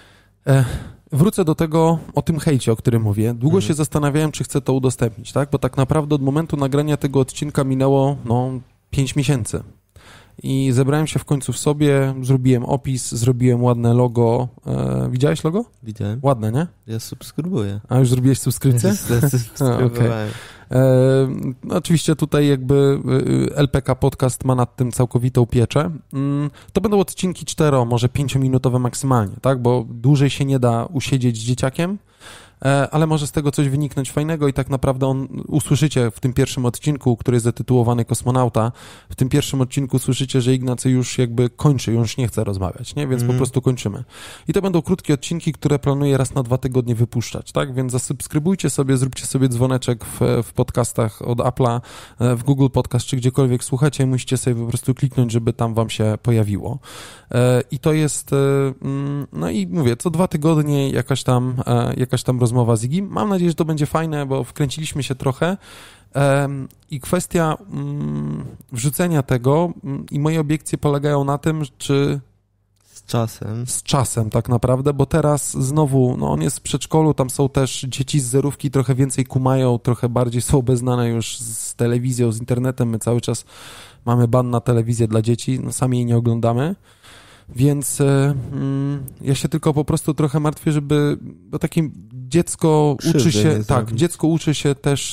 Wrócę do tego, o tym hejcie, o którym mówię. Długo się zastanawiałem, czy chcę to udostępnić, tak? Bo tak naprawdę od momentu nagrania tego odcinka minęło, 5 miesięcy. I zebrałem się w końcu w sobie, zrobiłem opis, zrobiłem ładne logo. Widziałeś logo? Widziałem. Ładne, nie? Ja subskrybuję. A już zrobiłeś subskrypcję? Subskrybowałem. Oczywiście tutaj jakby LPK Podcast ma nad tym całkowitą pieczę. To będą odcinki 4, może 5-minutowe maksymalnie, tak? Bo dłużej się nie da usiedzieć z dzieciakiem, ale może z tego coś wyniknąć fajnego i tak naprawdę usłyszycie w tym pierwszym odcinku, który jest zatytułowany Kosmonauta, w tym pierwszym odcinku słyszycie, że Ignacy już jakby kończy, już nie chce rozmawiać, nie? Więc po prostu kończymy. I to będą krótkie odcinki, które planuję raz na 2 tygodnie wypuszczać, tak? Więc zasubskrybujcie sobie, zróbcie sobie dzwoneczek w podcastach od Apple'a, w Google Podcast, czy gdziekolwiek słuchacie, musicie sobie po prostu kliknąć, żeby tam wam się pojawiło. I to jest, no i mówię, co 2 tygodnie jakaś tam rozmowa z Igim. Mam nadzieję, że to będzie fajne, bo wkręciliśmy się trochę i kwestia wrzucenia tego i moje obiekcje polegają na tym, czy... Z czasem tak naprawdę, bo teraz znowu, on jest w przedszkolu, tam są też dzieci z zerówki, trochę więcej kumają, trochę bardziej są obeznane już z telewizją, z internetem. My cały czas mamy ban na telewizję dla dzieci, sami jej nie oglądamy. Więc ja się tylko po prostu trochę martwię, bo takim dziecko uczy się, dziecko uczy się też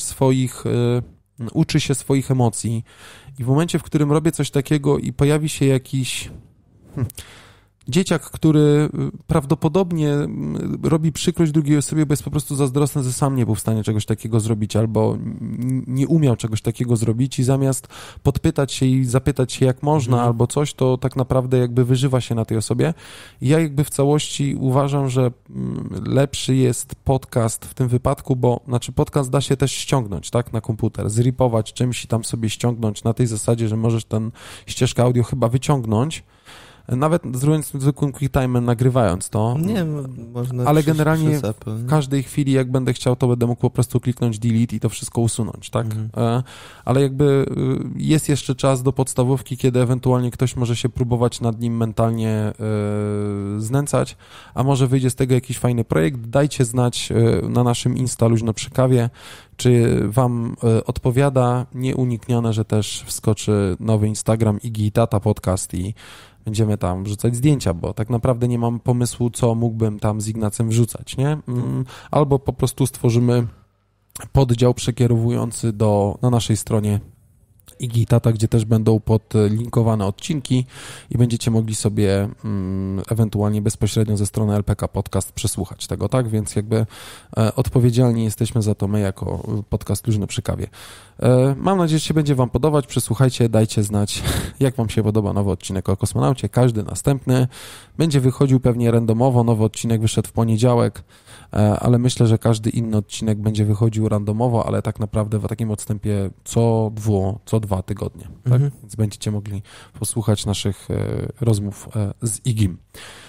swoich emocji i w momencie, w którym robię coś takiego i pojawi się jakiś dzieciak, który prawdopodobnie robi przykrość drugiej osobie, bo jest po prostu zazdrosny, że sam nie był w stanie czegoś takiego zrobić albo nie umiał czegoś takiego zrobić i zamiast podpytać się i zapytać się, jak można albo coś, to tak naprawdę jakby wyżywa się na tej osobie. I ja jakby w całości uważam, że lepszy jest podcast w tym wypadku, bo podcast da się też ściągnąć, tak, na komputer, zripować czymś i tam sobie ściągnąć na tej zasadzie, że możesz tę ścieżkę audio chyba wyciągnąć. Nawet zrobiąc zwykłym QuickTime'em, nagrywając to. Nie, można ale generalnie w każdej chwili, jak będę chciał, to będę mógł po prostu kliknąć delete i to wszystko usunąć, tak? Ale jakby jest jeszcze czas do podstawówki, kiedy ewentualnie ktoś może się próbować nad nim mentalnie znęcać, a może wyjdzie z tego jakiś fajny projekt. Dajcie znać na naszym Insta Luźno przy kawie, czy wam odpowiada. Nieuniknione, że też wskoczy nowy Instagram Igi i Tata Podcast i będziemy tam wrzucać zdjęcia, bo tak naprawdę nie mam pomysłu, co mógłbym tam z Ignacem wrzucać, nie? Albo po prostu stworzymy poddział przekierowujący na naszej stronie Igitata, gdzie też będą podlinkowane odcinki i będziecie mogli sobie ewentualnie bezpośrednio ze strony LPK Podcast przesłuchać tego, tak? Więc jakby odpowiedzialni jesteśmy za to my jako podcast Luźno przy kawie. Mam nadzieję, że się będzie wam podobać. Przesłuchajcie, dajcie znać, jak wam się podoba nowy odcinek o kosmonaucie. Każdy następny będzie wychodził pewnie randomowo. Nowy odcinek wyszedł w poniedziałek, ale myślę, że każdy inny odcinek będzie wychodził randomowo, ale tak naprawdę w takim odstępie co 2 tygodnie. Tak? Więc będziecie mogli posłuchać naszych rozmów z Igim.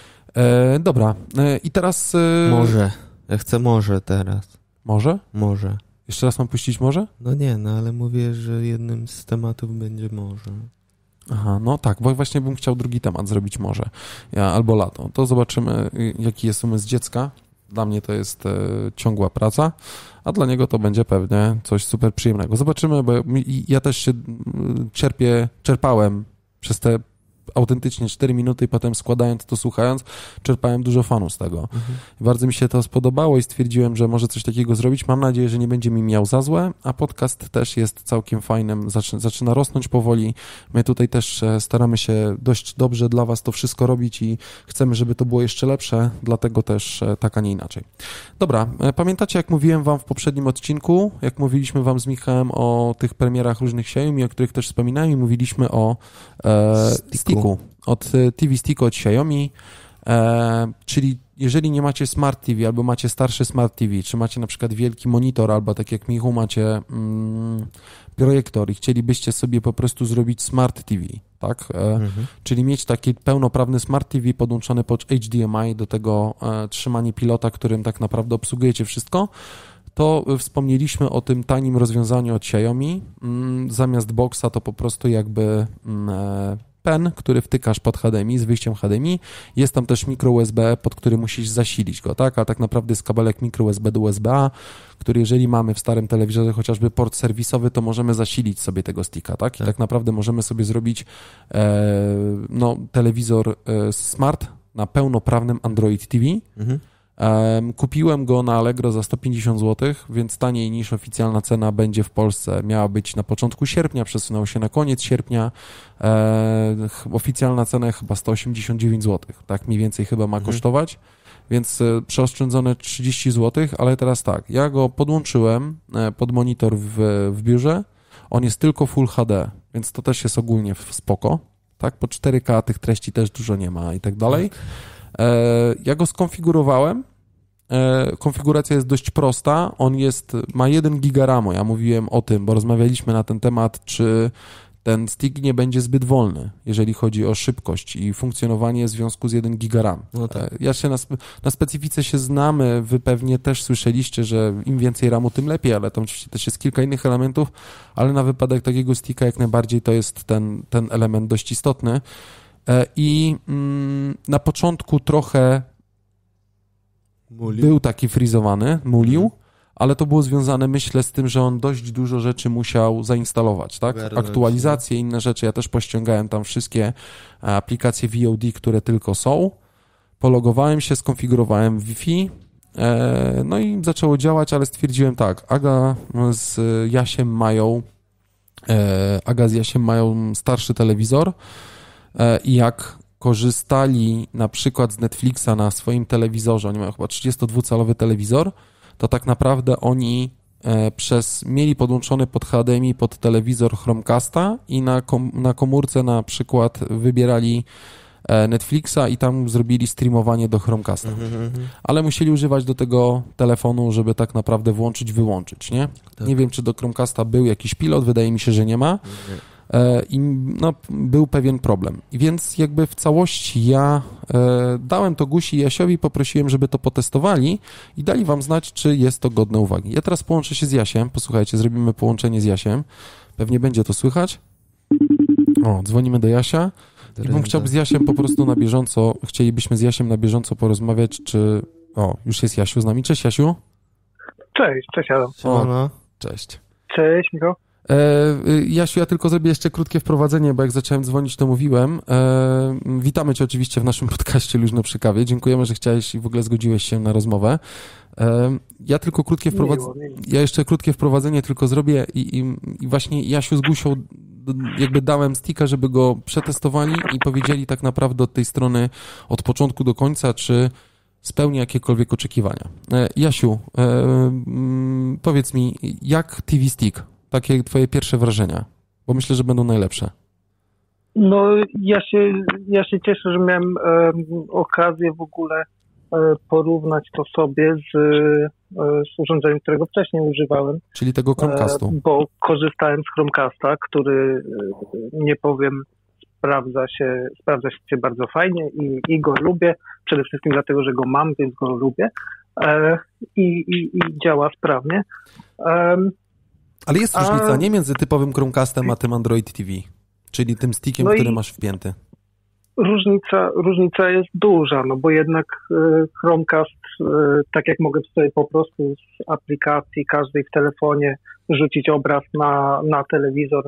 Dobra, i teraz... Może. Ja chcę może teraz. Może? Może. Jeszcze raz mam puścić może? No nie, ale mówię, że jednym z tematów będzie może. Aha, no tak, bo właśnie bym chciał drugi temat zrobić może. Albo lato. To zobaczymy, jaki jest umysł dziecka. Dla mnie to jest ciągła praca, a dla niego to będzie pewnie coś super przyjemnego. Zobaczymy, bo ja też się czerpałem przez te autentycznie 4 minuty i potem składając to, słuchając, czerpałem dużo fanów z tego. Bardzo mi się to spodobało i stwierdziłem, że może coś takiego zrobić. Mam nadzieję, że nie będzie mi miał za złe, a podcast też jest całkiem fajnym, zaczyna rosnąć powoli. My tutaj też staramy się dość dobrze dla was to wszystko robić i chcemy, żeby to było jeszcze lepsze, dlatego też tak, a nie inaczej. Dobra, pamiętacie, jak mówiłem wam w poprzednim odcinku, jak mówiliśmy wam z Michałem o tych premierach różnych Xiaomi, o których też wspominałem i mówiliśmy o Sticku. Od TV Sticku od Xiaomi, czyli jeżeli nie macie Smart TV albo macie starszy Smart TV, czy macie na przykład wielki monitor albo tak jak Michu macie projektor i chcielibyście sobie po prostu zrobić Smart TV, tak? Czyli mieć taki pełnoprawny Smart TV podłączony pod HDMI, do tego trzymanie pilota, którym tak naprawdę obsługujecie wszystko, to wspomnieliśmy o tym tanim rozwiązaniu od Xiaomi. Zamiast boxa to po prostu jakby pen, który wtykasz pod HDMI, z wyjściem HDMI. Jest tam też mikro USB, pod który musisz zasilić go, tak? A tak naprawdę jest kabelek mikro USB do USB-A, który jeżeli mamy w starym telewizorze chociażby port serwisowy, to możemy zasilić sobie tego sticka, tak? I tak naprawdę możemy sobie zrobić telewizor smart na pełnoprawnym Android TV. Kupiłem go na Allegro za 150 zł, więc taniej niż oficjalna cena będzie w Polsce. Miała być na początku sierpnia, przesunęło się na koniec sierpnia. Oficjalna cena chyba 189 zł, tak mniej więcej chyba ma kosztować, więc przeoszczędzone 30 zł, ale teraz tak, ja go podłączyłem pod monitor w biurze, on jest tylko Full HD, więc to też jest ogólnie spoko, tak, po 4K tych treści też dużo nie ma i tak dalej. Ja go skonfigurowałem. Konfiguracja jest dość prosta. Ma 1 giga RAMu. Ja mówiłem o tym, bo rozmawialiśmy na ten temat, czy ten stick nie będzie zbyt wolny, jeżeli chodzi o szybkość i funkcjonowanie w związku z 1 giga RAM. No tak. Ja się na specyfice się znamy, wy pewnie też słyszeliście, że im więcej RAMu, tym lepiej, ale tam oczywiście też jest kilka innych elementów, ale na wypadek takiego sticka jak najbardziej to jest ten element dość istotny. I na początku trochę był taki frizowany, mulił, ale to było związane, myślę, z tym, że on dość dużo rzeczy musiał zainstalować, tak? Aktualizacje, inne rzeczy. Ja też pościągałem tam wszystkie aplikacje VOD, które tylko są. Pologowałem się, skonfigurowałem Wi-Fi, no i zaczęło działać, ale stwierdziłem tak, Aga z Jasiem mają starszy telewizor, i jak korzystali na przykład z Netflixa na swoim telewizorze, oni mają chyba 32-calowy telewizor, to tak naprawdę oni mieli podłączony pod HDMI pod telewizor Chromecasta i na komórce na przykład wybierali Netflixa i tam zrobili streamowanie do Chromecasta. Ale musieli używać do tego telefonu, żeby tak naprawdę włączyć, wyłączyć, nie? Tak. Nie wiem, czy do Chromecasta był jakiś pilot, wydaje mi się, że nie ma. I był pewien problem. Więc jakby w całości ja dałem to Gusi i Jasiowi, poprosiłem, żeby to potestowali i dali wam znać, czy jest to godne uwagi. Ja teraz połączę się z Jasiem. Posłuchajcie, zrobimy połączenie z Jasiem. Pewnie będzie to słychać. Dzwonimy do Jasia. I bym chciał z Jasiem po prostu na bieżąco, chcielibyśmy z Jasiem na bieżąco porozmawiać, czy... już jest Jasiu z nami. Cześć, Jasiu. Cześć Adam. Cześć. Cześć, Michał. Jasiu, ja tylko zrobię jeszcze krótkie wprowadzenie, bo jak zacząłem dzwonić, to mówiłem. Witamy Cię oczywiście w naszym podcaście Luźno przy kawie. Dziękujemy, że chciałeś i w ogóle zgodziłeś się na rozmowę. Ja tylko krótkie Ja jeszcze krótkie wprowadzenie tylko zrobię i właśnie Jasiu z Gusią jakby dałem sticka, żeby go przetestowali i powiedzieli tak naprawdę od tej strony od początku do końca, czy spełni jakiekolwiek oczekiwania. Jasiu, powiedz mi, jak TV Stick? Takie twoje pierwsze wrażenia, bo myślę, że będą najlepsze. No, ja się cieszę, że miałem okazję w ogóle porównać to sobie z urządzeniem, którego wcześniej używałem. Czyli tego Chromecastu. Bo korzystałem z Chromecasta, który, nie powiem, sprawdza się bardzo fajnie i go lubię. Przede wszystkim dlatego, że go mam, więc go lubię. I działa sprawnie. Ale jest różnica, nie między typowym Chromecastem a tym Android TV, czyli tym stickiem, który masz wpięty. Różnica jest duża, no bo jednak Chromecast, tak jak mogę sobie po prostu z aplikacji każdej w telefonie rzucić obraz na telewizor,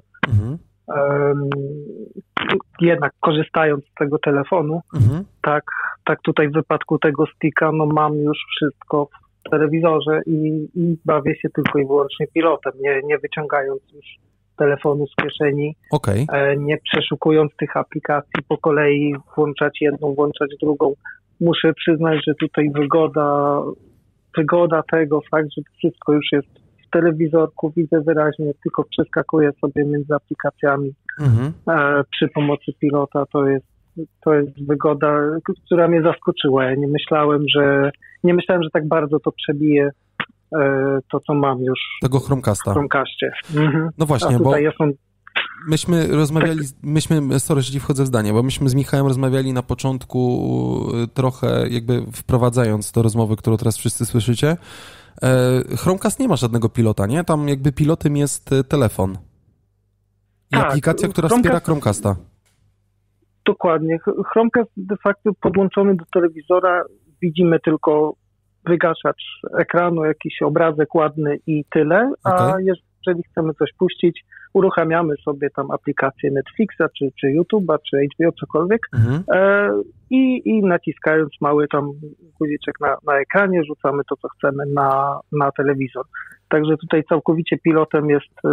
jednak korzystając z tego telefonu, tak tutaj w wypadku tego sticka, no mam już wszystko w telewizorze i bawię się tylko i wyłącznie pilotem, nie wyciągając już telefonu z kieszeni, nie przeszukując tych aplikacji po kolei, włączać jedną, włączać drugą. Muszę przyznać, że tutaj wygoda tego, fakt, że wszystko już jest w telewizorku, widzę wyraźnie, tylko przeskakuję sobie między aplikacjami przy pomocy pilota, to jest wygoda, która mnie zaskoczyła. Ja nie myślałem, że tak bardzo to przebije to, co mam już tego Chromecasta. W Chromecastie. No właśnie, bo myśmy rozmawiali, sorry, że ci wchodzę w zdanie, bo myśmy z Michałem rozmawiali na początku trochę jakby wprowadzając do rozmowy, którą teraz wszyscy słyszycie. Chromecast nie ma żadnego pilota, nie? Tam jakby pilotem jest telefon. I aplikacja, która wspiera Chromecasta. Dokładnie. Chromecast de facto podłączony do telewizora, widzimy tylko wygaszacz ekranu, jakiś obrazek ładny i tyle, a jeżeli chcemy coś puścić, uruchamiamy sobie tam aplikację Netflixa, czy YouTube'a, czy HBO, cokolwiek i naciskając mały tam guziczek na ekranie, rzucamy to, co chcemy na telewizor. Także tutaj całkowicie pilotem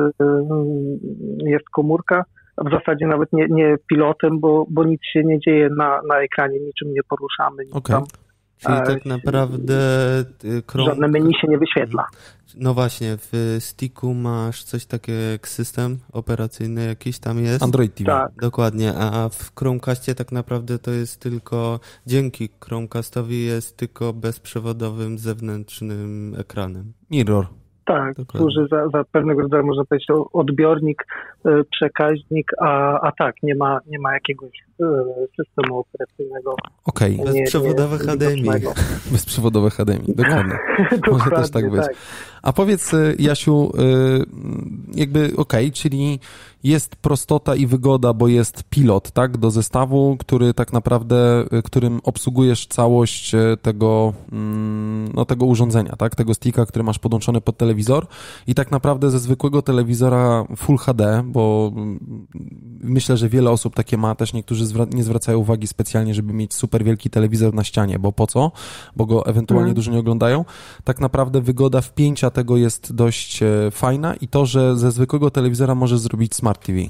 jest komórka, w zasadzie nawet nie pilotem, bo nic się nie dzieje na ekranie, niczym nie poruszamy, nic tam. Czyli tak naprawdę żadne menu się nie wyświetla. No właśnie, w sticku masz coś takiego jak system operacyjny jakiś tam jest. Android TV. Tak. Dokładnie, a w Chromecastie tak naprawdę to jest tylko, dzięki Chromecastowi jest tylko bezprzewodowym zewnętrznym ekranem. Mirror. Tak, służy za pewnego rodzaju, można powiedzieć, odbiornik, przekaźnik, a tak, nie ma jakiegoś systemu operacyjnego. Bezprzewodowe HDMI. Bezprzewodowe HDMI, dokładnie. Może też tak być. Tak. A powiedz, Jasiu, jakby czyli jest prostota i wygoda, bo jest pilot, tak, do zestawu, który tak naprawdę, którym obsługujesz całość tego urządzenia, tak, tego sticka, który masz podłączony pod telewizor i tak naprawdę ze zwykłego telewizora Full HD, bo myślę, że wiele osób takie ma, też niektórzy nie zwracają uwagi specjalnie, żeby mieć super wielki telewizor na ścianie, bo po co? Bo go ewentualnie dużo nie oglądają. Tak naprawdę wygoda wpięcia tego jest dość fajna i to, że ze zwykłego telewizora możesz zrobić Smart TV.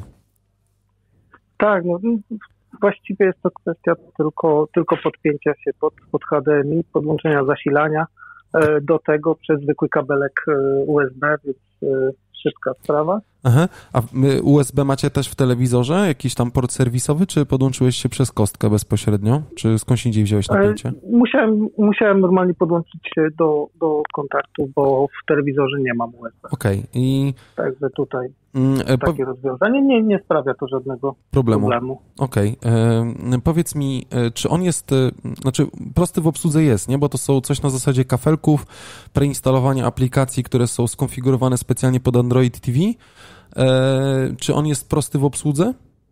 Tak, no właściwie jest to kwestia tylko podpięcia się pod HDMI, podłączenia zasilania do tego przez zwykły kabelek USB, więc szybka sprawa. Aha. A USB macie też w telewizorze? Jakiś tam port serwisowy, czy podłączyłeś się przez kostkę bezpośrednio? Czy skądś indziej wziąłeś napięcie? Musiałem normalnie podłączyć się do kontaktu, bo w telewizorze nie mam USB. I także tutaj takie rozwiązanie nie sprawia to żadnego problemu. Powiedz mi, czy on jest, prosty w obsłudze jest, nie? Bo to są coś na zasadzie kafelków, preinstalowania aplikacji, które są skonfigurowane specjalnie pod Android TV. Czy on jest prosty w obsłudze?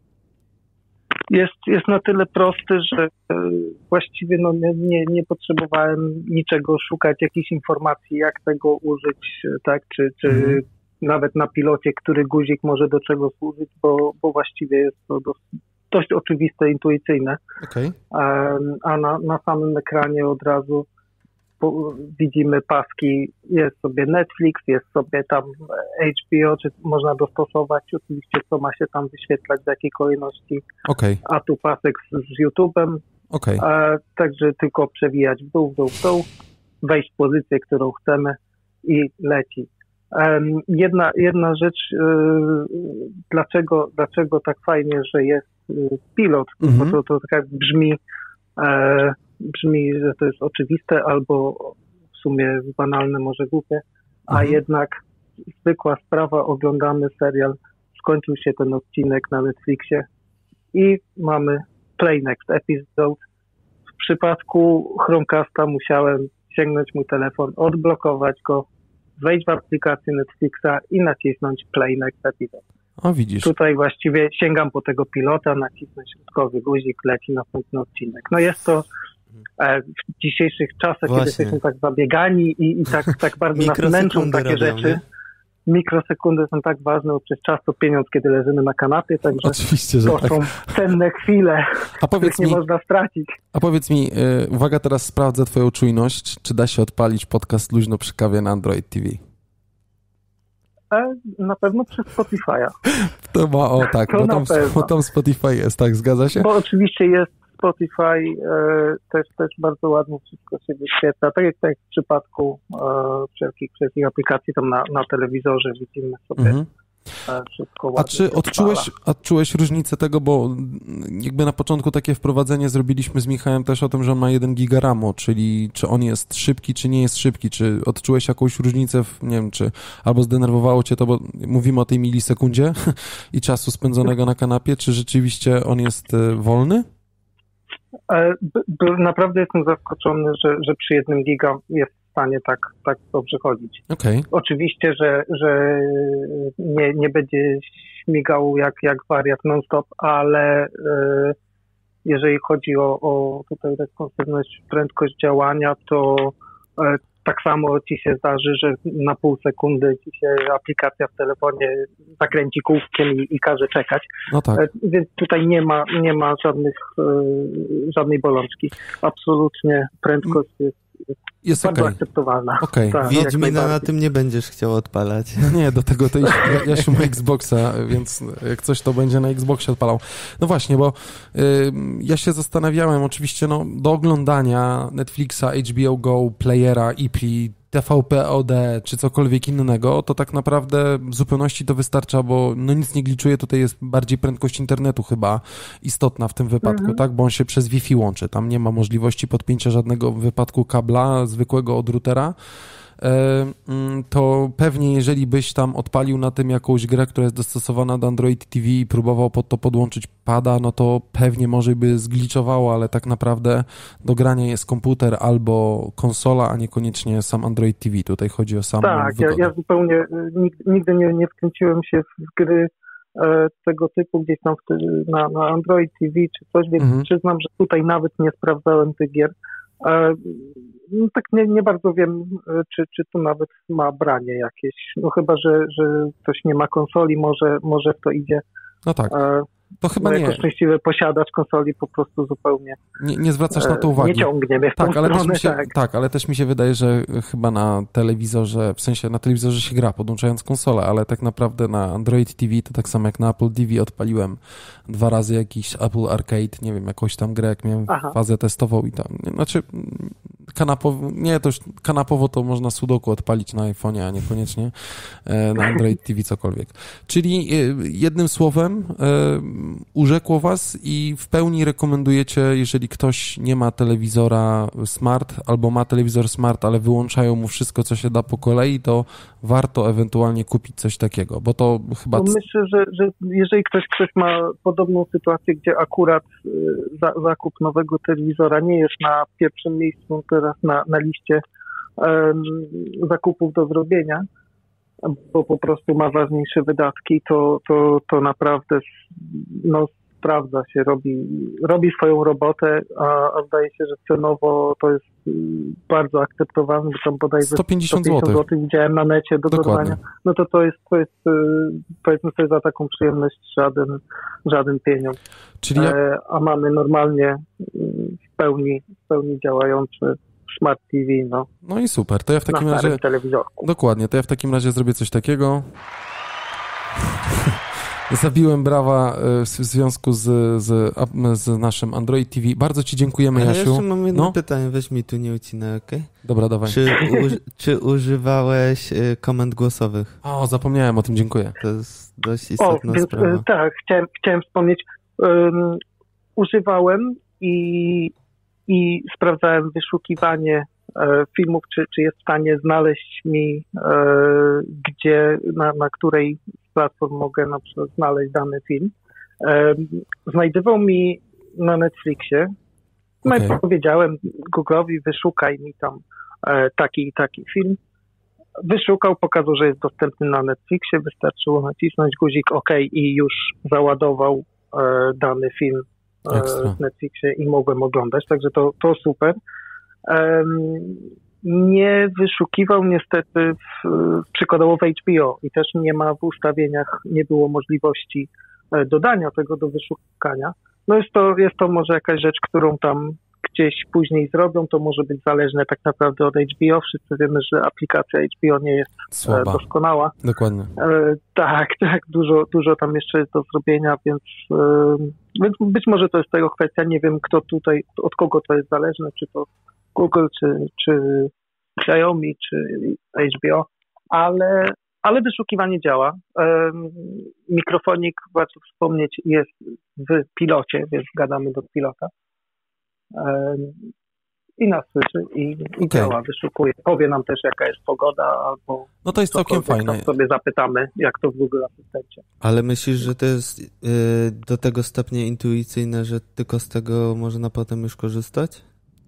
Jest na tyle prosty, że właściwie nie potrzebowałem niczego szukać, jakichś informacji, jak tego użyć, tak, czy nawet na pilocie, który guzik może do czego służyć, bo właściwie jest to dość oczywiste, intuicyjne. Okay. A na samym ekranie od razu widzimy paski, jest sobie Netflix, jest sobie tam HBO, czy można dostosować oczywiście, co ma się tam wyświetlać, w jakiej kolejności, a tu pasek z YouTube'em, także tylko przewijać w dół, wejść w pozycję, którą chcemy i leci. Jedna rzecz, dlaczego tak fajnie, że jest pilot, bo to tak brzmi, że to jest oczywiste albo w sumie banalne, może głupie, a jednak zwykła sprawa, oglądamy serial, skończył się ten odcinek na Netflixie i mamy play next episode. W przypadku Chromecasta musiałem sięgnąć mój telefon, odblokować go, wejść w aplikację Netflixa i nacisnąć play next episode. O, widzisz. Tutaj właściwie sięgam po tego pilota, nacisnę środkowy guzik, leci następny odcinek. No jest to w dzisiejszych czasach, kiedy jesteśmy tak zabiegani i tak bardzo nas męczą takie rzeczy. Nie? Mikrosekundy są tak ważne, bo przez czas to pieniądz, kiedy leżymy na kanapie, także oczywiście, że to są cenne chwile, których nie można stracić. A powiedz mi, uwaga, teraz sprawdzę twoją czujność, czy da się odpalić podcast Luźno przy kawie na Android TV? Na pewno przez Spotify'a. To ma, tak, bo tam Spotify jest, tak, zgadza się? Bo oczywiście jest Spotify, też bardzo ładnie wszystko się wyświetla, tak jak w przypadku wszelkich aplikacji tam na telewizorze widzimy sobie wszystko ładnie. A czy odczułeś różnicę tego, bo jakby na początku takie wprowadzenie zrobiliśmy z Michałem też o tym, że on ma 1 giga RAMu, czyli czy on jest szybki, czy nie jest szybki, czy odczułeś jakąś różnicę, nie wiem, czy albo zdenerwowało cię to, bo mówimy o tej milisekundzie i czasu spędzonego na kanapie, czy rzeczywiście on jest wolny? Naprawdę jestem zaskoczony, że przy 1 giga jest w stanie tak dobrze chodzić. Oczywiście, że nie będzie śmigał jak wariat non-stop, ale jeżeli chodzi o tutaj responsywność, prędkość działania, to tak samo ci się zdarzy, że na pół sekundy ci się aplikacja w telefonie zakręci kółkiem i każe czekać. No tak. Więc tutaj nie ma żadnej bolączki. Absolutnie prędkość jest bardzo akceptowalna. Tak, Wiedźmina na tym nie będziesz chciał odpalać. Nie, do tego to Jasiu ma Xboxa, więc jak coś to będzie na Xboxie odpalał. No właśnie, bo ja się zastanawiałem oczywiście, do oglądania Netflixa, HBO Go, Playera, iPli, TVP OD czy cokolwiek innego, to tak naprawdę w zupełności to wystarcza, bo nic nie gliczuje, tutaj jest bardziej prędkość internetu chyba istotna w tym wypadku, tak? Bo on się przez Wi-Fi łączy, tam nie ma możliwości podpięcia żadnego w wypadku kabla zwykłego od routera. To pewnie jeżeli byś tam odpalił na tym jakąś grę, która jest dostosowana do Android TV i próbował pod to podłączyć pada, no to pewnie może by zgliczowało, ale tak naprawdę do grania jest komputer albo konsola, a niekoniecznie sam Android TV. Tutaj chodzi o sam wygodę. Ja zupełnie nigdy nie wkręciłem się w gry tego typu gdzieś tam na Android TV czy coś, więc przyznam, że tutaj nawet nie sprawdzałem tych gier. Tak nie bardzo wiem, czy tu nawet ma branie jakieś. No chyba, że ktoś nie ma konsoli, może w to idzie. No tak. To chyba nie. Jako szczęśliwy posiadacz konsoli po prostu zupełnie nie zwracasz na to uwagi. Nie ciągnie mnie w tą stronę. Ale też mi się wydaje, że chyba na telewizorze, w sensie na telewizorze się gra, podłączając konsolę, ale tak naprawdę na Android TV to tak samo jak na Apple TV odpaliłem 2 razy jakiś Apple Arcade, nie wiem, jakąś tam grę, jak miałem fazę testową i tam, znaczy kanapowo to można Sudoku odpalić na iPhone'ie, a niekoniecznie na Android TV cokolwiek. Czyli jednym słowem urzekło was i w pełni rekomendujecie, jeżeli ktoś nie ma telewizora smart albo ma telewizor smart, ale wyłączają mu wszystko, co się da po kolei, to warto ewentualnie kupić coś takiego, bo to chyba... Myślę, że jeżeli ktoś ma podobną sytuację, gdzie akurat zakup nowego telewizora nie jest na pierwszym miejscu teraz na liście zakupów do zrobienia, bo po prostu ma ważniejsze wydatki, to naprawdę sprawdza się, robi swoją robotę, a zdaje się, że cenowo to jest bardzo akceptowalne, bo tam bodajże 150 zł widziałem na necie do dorwania. No to jest powiedzmy sobie za taką przyjemność żaden pieniądz. Czyli a mamy normalnie w pełni działający Smart TV, no. No i super, to ja w takim razie... telewizorku. Dokładnie, to ja w takim razie zrobię coś takiego. Zabiłem brawa w związku z naszym Android TV. Bardzo Ci dziękujemy, Ale Jasiu. jeszcze mam jedno pytanie, weź mi tu nie ucinaj, okej? Dobra, dawaj. Czy używałeś komend głosowych? O, zapomniałem o tym, dziękuję. To jest dość istotna sprawa. Tak, chciałem wspomnieć. Używałem i sprawdzałem wyszukiwanie filmów, czy jest w stanie znaleźć mi, gdzie, na której z platform mogę na przykład znaleźć dany film. Znajdował mi na Netflixie. No i powiedziałem Google'owi, wyszukaj mi tam taki i taki film. Wyszukał, pokazał, że jest dostępny na Netflixie. Wystarczyło nacisnąć guzik OK i już załadował dany film w Netflixie i mogłem oglądać, także to super. Nie wyszukiwał niestety przykładowo w HBO i też nie ma w ustawieniach, nie było możliwości dodania tego do wyszukania. No jest to może jakaś rzecz, którą tam gdzieś później zrobią, to może być zależne tak naprawdę od HBO. Wszyscy wiemy, że aplikacja HBO nie jest słaba, doskonała. Dokładnie. Tak, dużo tam jeszcze jest do zrobienia, więc być może to jest tego kwestia. Nie wiem, kto tutaj, od kogo to jest zależne, czy to Google, czy Xiaomi, czy HBO, ale wyszukiwanie działa. Mikrofonik, warto wspomnieć, jest w pilocie, więc gadamy do pilota. I nas słyszy i działa, wyszukuje. Powie nam też, jaka jest pogoda, albo no to jest całkiem fajne. Sobie zapytamy, jak to w Google Asystencie. Ale myślisz, że to jest do tego stopnia intuicyjne, że tylko z tego można potem już korzystać?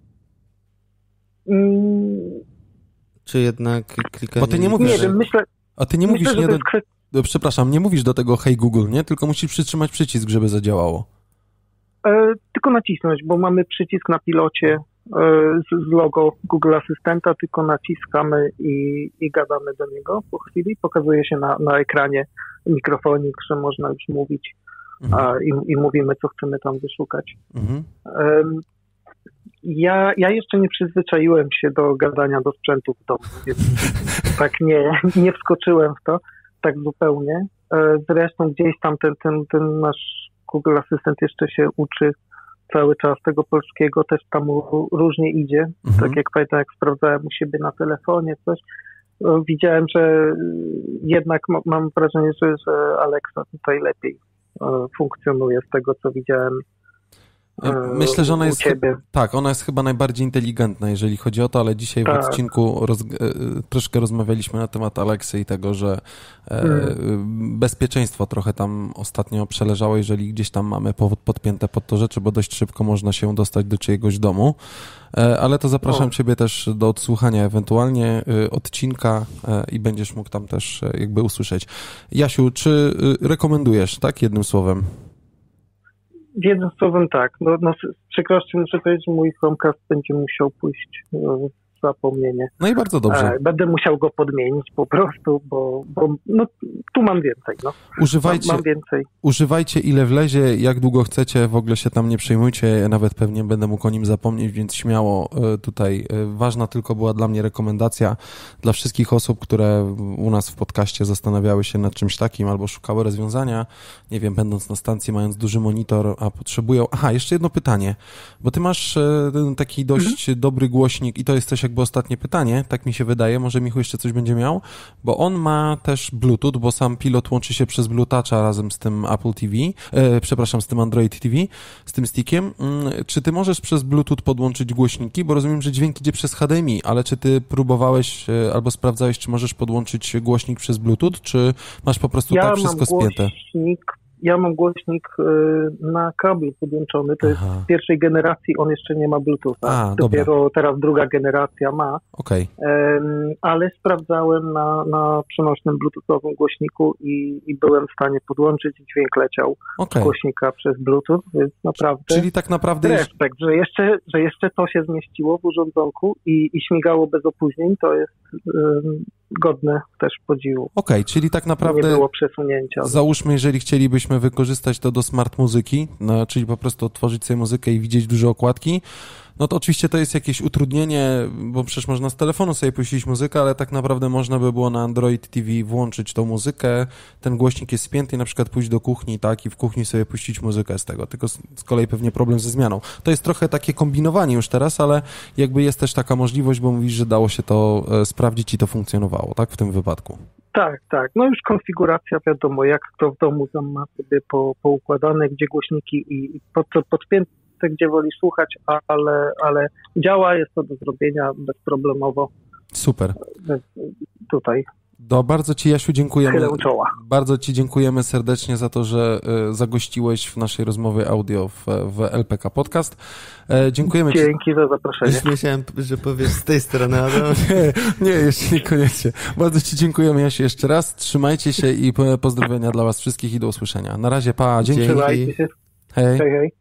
Czy jednak klikanie... Bo ty nie mówisz... Nie wiem, myślę... A ty nie mówisz... Przepraszam, nie mówisz do tego Hey Google, nie? Tylko musisz przytrzymać przycisk, żeby zadziałało. Tylko nacisnąć, bo mamy przycisk na pilocie z logo Google Asystenta, tylko naciskamy i gadamy do niego po chwili. Pokazuje się na ekranie mikrofonik, że można już mówić i mówimy, co chcemy tam wyszukać. Ja jeszcze nie przyzwyczaiłem się do gadania do sprzętu w domu, więc tak nie wskoczyłem w to tak zupełnie. Zresztą gdzieś tam ten nasz Google Asystent jeszcze się uczy cały czas tego polskiego, też tam różnie idzie. Tak jak pamiętam, jak sprawdzałem u siebie na telefonie coś, widziałem, że jednak mam wrażenie, że Alexa tutaj lepiej funkcjonuje z tego, co widziałem. Myślę, że ona jest ona jest chyba najbardziej inteligentna, jeżeli chodzi o to, ale dzisiaj w odcinku troszkę rozmawialiśmy na temat Alexy i tego, że bezpieczeństwo trochę tam ostatnio przeleżało, jeżeli gdzieś tam mamy podpięte pod to rzeczy, bo dość szybko można się dostać do czyjegoś domu, ale to zapraszam Ciebie też do odsłuchania ewentualnie odcinka i będziesz mógł tam też jakby usłyszeć. Jasiu, czy rekomendujesz, tak, jednym słowem? Jednym słowem tak. No, z przykrością muszę powiedzieć, że mój Chromecast będzie musiał pójść w zapomnienie. No i bardzo dobrze. Będę musiał go podmienić po prostu, bo no, tu mam więcej. No. Mam więcej. Używajcie ile wlezie, jak długo chcecie, w ogóle się tam nie przejmujcie, ja nawet pewnie będę mógł o nim zapomnieć, więc śmiało tutaj. Ważna tylko była dla mnie rekomendacja dla wszystkich osób, które u nas w podcaście zastanawiały się nad czymś takim albo szukały rozwiązania, nie wiem, będąc na stacji, mając duży monitor, a potrzebują... Aha, jeszcze jedno pytanie, bo ty masz taki dość dobry głośnik i to jest też jakby ostatnie pytanie, tak mi się wydaje, może Michu jeszcze coś będzie miał, bo on ma też Bluetooth, bo sam pilot łączy się przez Bluetooth'a razem z tym Apple TV, z tym Android TV, z tym stickiem. Czy ty możesz przez Bluetooth podłączyć głośniki? Bo rozumiem, że dźwięk idzie przez HDMI, ale czy ty próbowałeś albo sprawdzałeś, czy możesz podłączyć głośnik przez Bluetooth, czy masz po prostu tak wszystko spięte? ja mam głośnik na kablu podłączony, to jest z pierwszej generacji, on jeszcze nie ma Bluetootha. Dopiero teraz druga generacja ma. Okay. Ale sprawdzałem na przenośnym bluetoothowym głośniku i byłem w stanie podłączyć, dźwięk leciał z głośnika przez Bluetooth, więc naprawdę... Czyli tak naprawdę... Respekt, że jeszcze to się zmieściło w urządzonku i śmigało bez opóźnień, to jest godne też podziwu. Okej, czyli tak naprawdę... Nie było przesunięcia. Załóżmy, jeżeli chcielibyśmy wykorzystać to do smart muzyki, czyli po prostu otworzyć sobie muzykę i widzieć duże okładki, no to oczywiście to jest jakieś utrudnienie, bo przecież można z telefonu sobie puścić muzykę, ale tak naprawdę można by było na Android TV włączyć tą muzykę, ten głośnik jest spięty i na przykład pójść do kuchni, tak, i w kuchni sobie puścić muzykę z tego, tylko z kolei pewnie problem ze zmianą. To jest trochę takie kombinowanie już teraz, ale jakby jest też taka możliwość, bo mówisz, że dało się to sprawdzić i to funkcjonowało, tak, w tym wypadku. Tak. No już konfiguracja, wiadomo, jak kto w domu tam ma sobie poukładane, gdzie głośniki i podpięte, gdzie woli słuchać, ale działa, jest to do zrobienia bezproblemowo. Super. Tutaj. Bardzo Ci, Jasiu, dziękujemy. Chylę czoła. Bardzo Ci dziękujemy serdecznie za to, że zagościłeś w naszej rozmowie audio w LPK Podcast. Dziękujemy Ci. Dzięki za zaproszenie. Już myślałem, że powiesz z tej strony, ale... Nie, jeszcze niekoniecznie. Bardzo Ci dziękujemy, Jasiu, jeszcze raz. Trzymajcie się i pozdrowienia dla Was wszystkich i do usłyszenia. Na razie, pa. Dzięki. Trzymajcie się. Hej. Hej.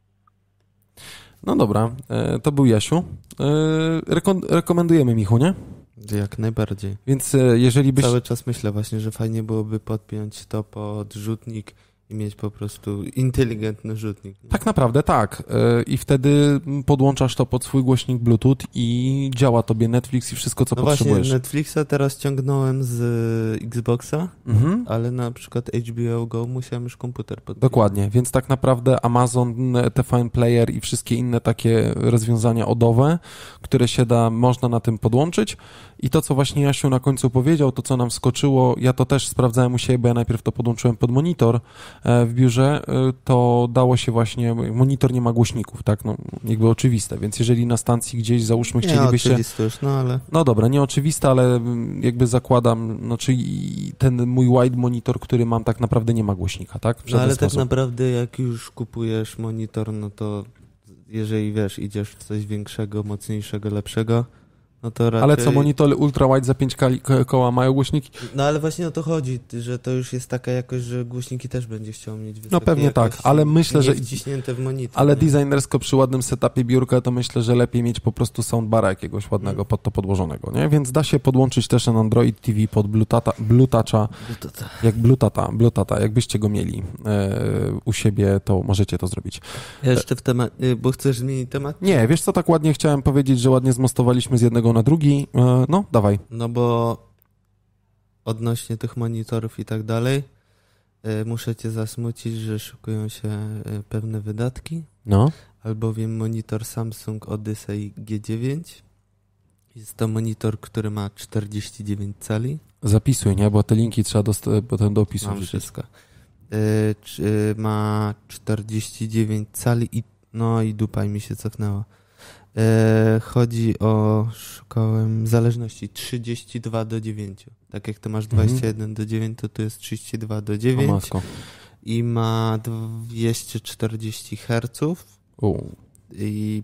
No dobra, to był Jasiu. Rekomendujemy, Michu, nie? Jak najbardziej. Więc jeżeli byś... Cały czas myślę właśnie, że fajnie byłoby podpiąć to pod rzutnik i mieć po prostu inteligentny rzutnik. Nie? Tak naprawdę tak. I wtedy podłączasz to pod swój głośnik Bluetooth i działa tobie Netflix i wszystko, co potrzebujesz. Właśnie Netflixa teraz ciągnąłem z Xboxa, ale na przykład HBO Go musiałem już komputer podpiąć. Dokładnie, więc tak naprawdę Amazon, TVN Player i wszystkie inne takie rozwiązania odowe, które można na tym podłączyć. I to, co właśnie Jasiu na końcu powiedział, to co nam wskoczyło, ja to też sprawdzałem u siebie, bo ja najpierw to podłączyłem pod monitor w biurze, to dało się właśnie, monitor nie ma głośników, tak, no jakby oczywiste, więc jeżeli na stacji gdzieś, załóżmy, chcielibyście... Oczywiste już, no ale... No dobra, nie oczywiste, ale jakby zakładam, czyli ten mój wide monitor, który mam, tak naprawdę nie ma głośnika, tak? No ale tak naprawdę jak już kupujesz monitor, no to jeżeli wiesz, idziesz w coś większego, mocniejszego, lepszego, no to raczej... Ale co, monitory ultra-wide za 5 koła mają głośniki? No ale właśnie o to chodzi, że to już jest taka jakość, że głośniki też będzie chciał mieć wysokie. No pewnie tak, ale myślę, że... wciśnięte w monitor. Ale designersko przy ładnym setupie biurka, to myślę, że lepiej mieć po prostu soundbara jakiegoś ładnego pod to podłożonego, nie? Więc da się podłączyć też na Android TV pod Bluetooth'a. Jak Bluetooth'a, jakbyście go mieli u siebie, to możecie to zrobić. Ja jeszcze w temat, bo chcesz zmienić temat? Nie, wiesz co, tak ładnie chciałem powiedzieć, że ładnie zmostowaliśmy z jednego na drugi. No, dawaj. No bo odnośnie tych monitorów i tak dalej, muszę cię zasmucić, że szykują się pewne wydatki. No. Albowiem monitor Samsung Odyssey G9 jest to monitor, który ma 49 cali. Zapisuj, nie? Bo te linki trzeba potem do opisu wrzucić. Wszystko. Ma 49 cali i dupa mi się cofnęła. Chodzi o, szukałem zależności 32:9. Tak jak ty masz 21:9, to tu jest 32:9. I ma 240 Hz i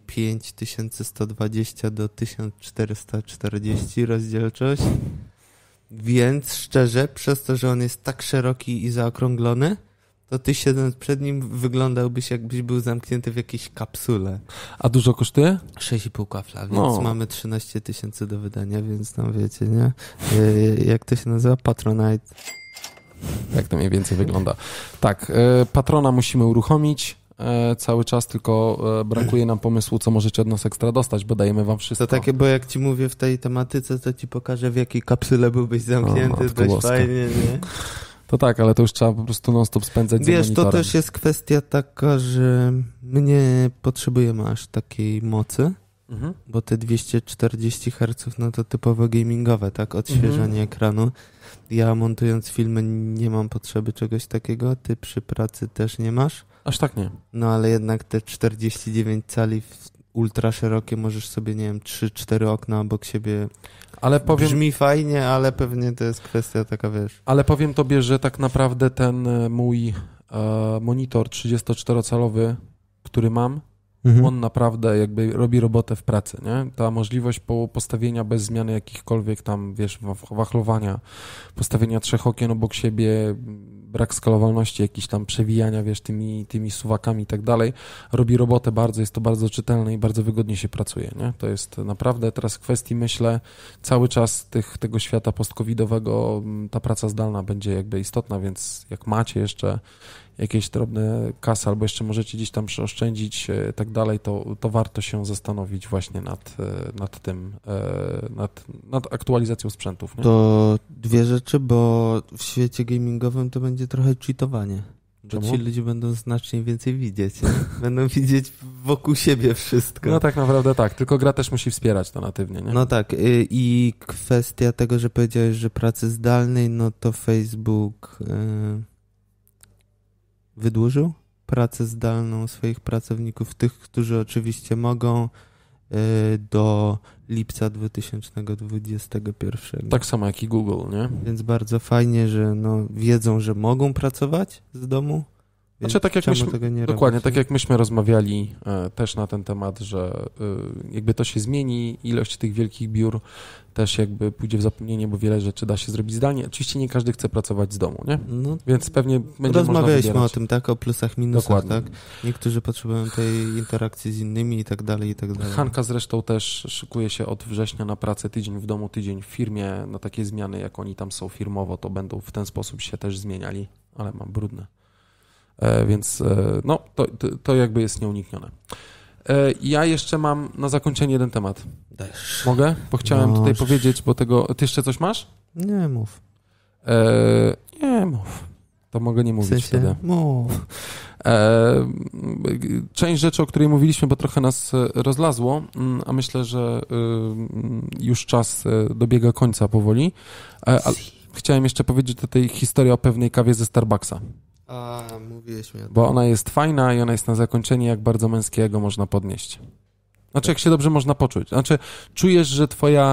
5120x1440 rozdzielczość. Więc szczerze, przez to, że on jest tak szeroki i zaokrąglony, to ty siedząc przed nim wyglądałbyś, jakbyś był zamknięty w jakiejś kapsule. A dużo kosztuje? 6,5 kafla, więc mamy 13 000 do wydania, więc tam wiecie, nie? Jak to się nazywa? Patronite. Jak to mniej więcej wygląda. Tak, patrona musimy uruchomić cały czas, tylko brakuje nam pomysłu, co możecie od nas ekstra dostać, bo dajemy wam wszystko. To takie, bo jak ci mówię w tej tematyce, to ci pokażę, w jakiej kapsule byłbyś zamknięty, dość fajnie, nie? To tak, ale to już trzeba po prostu non-stop spędzać Wiesz, za monitorem. To też jest kwestia taka, że my nie potrzebujemy aż takiej mocy, bo te 240 Hz, no to typowo gamingowe, tak? Odświeżanie ekranu. Ja montując filmy nie mam potrzeby czegoś takiego, ty przy pracy też nie masz. Aż tak nie. No ale jednak te 49 cali ultra szerokie możesz sobie, nie wiem, 3-4 okna obok siebie. Ale brzmi fajnie, ale pewnie to jest kwestia taka, wiesz. Ale powiem tobie, że tak naprawdę ten mój monitor 34-calowy, który mam, on naprawdę jakby robi robotę w pracy, nie? Ta możliwość postawienia bez zmiany jakichkolwiek tam, wiesz, wachlowania, postawienia 3 okien obok siebie, brak skalowalności, jakiś tam przewijania, wiesz, tymi suwakami i tak dalej, robi robotę bardzo, jest to bardzo czytelne i bardzo wygodnie się pracuje, nie? To jest naprawdę teraz w kwestii, myślę, cały czas tego świata post-covidowego ta praca zdalna będzie jakby istotna, więc jak macie jeszcze jakieś drobne kasy, albo jeszcze możecie gdzieś tam przeoszczędzić i tak dalej, to warto się zastanowić właśnie nad tym, nad aktualizacją sprzętów. Nie? To 2 rzeczy, bo w świecie gamingowym to będzie trochę cheatowanie. Bo ci ludzie będą znacznie więcej widzieć. Nie? Będą widzieć wokół siebie wszystko. No tak naprawdę tak, tylko gra też musi wspierać to natywnie. Nie? No tak, i kwestia tego, że powiedziałeś, że pracy zdalnej, no to Facebook wydłużył pracę zdalną swoich pracowników, tych, którzy oczywiście mogą, do lipca 2021. Tak samo jak i Google, nie? Więc bardzo fajnie, że wiedzą, że mogą pracować z domu. Znaczy, tak jak tego nie dokładnie, robić, tak jak myśmy rozmawiali też na ten temat, że jakby to się zmieni, ilość tych wielkich biur też jakby pójdzie w zapomnienie, bo wiele rzeczy da się zrobić zdalnie. Oczywiście nie każdy chce pracować z domu, nie? No, więc pewnie będzie rozmawialiśmy o tym, tak? O plusach, minusach, dokładnie. Tak? Niektórzy potrzebują tej interakcji z innymi i tak dalej, i tak dalej. Hanka zresztą też szykuje się od września na pracę, tydzień w domu, tydzień w firmie, na takie zmiany, jak oni tam są firmowo, to będą w ten sposób się też zmieniali, ale mam brudne. Więc no, to jakby jest nieuniknione. Ja jeszcze mam na zakończenie jeden temat. Dajesz. Mogę? Bo chciałem tutaj powiedzieć, bo tego... Ty jeszcze coś masz? Nie mów. Nie mów. To mogę nie mówić w sensie, wtedy. Mów. Część rzeczy, o której mówiliśmy, bo trochę nas rozlazło, a myślę, że już czas dobiega końca powoli. Chciałem jeszcze powiedzieć o tej historii o pewnej kawie ze Starbucksa. Mówiłeś mi o tym. Bo ona jest fajna i ona jest na zakończenie, jak bardzo męskiego można podnieść. Znaczy, jak się dobrze można poczuć. Znaczy, czujesz, że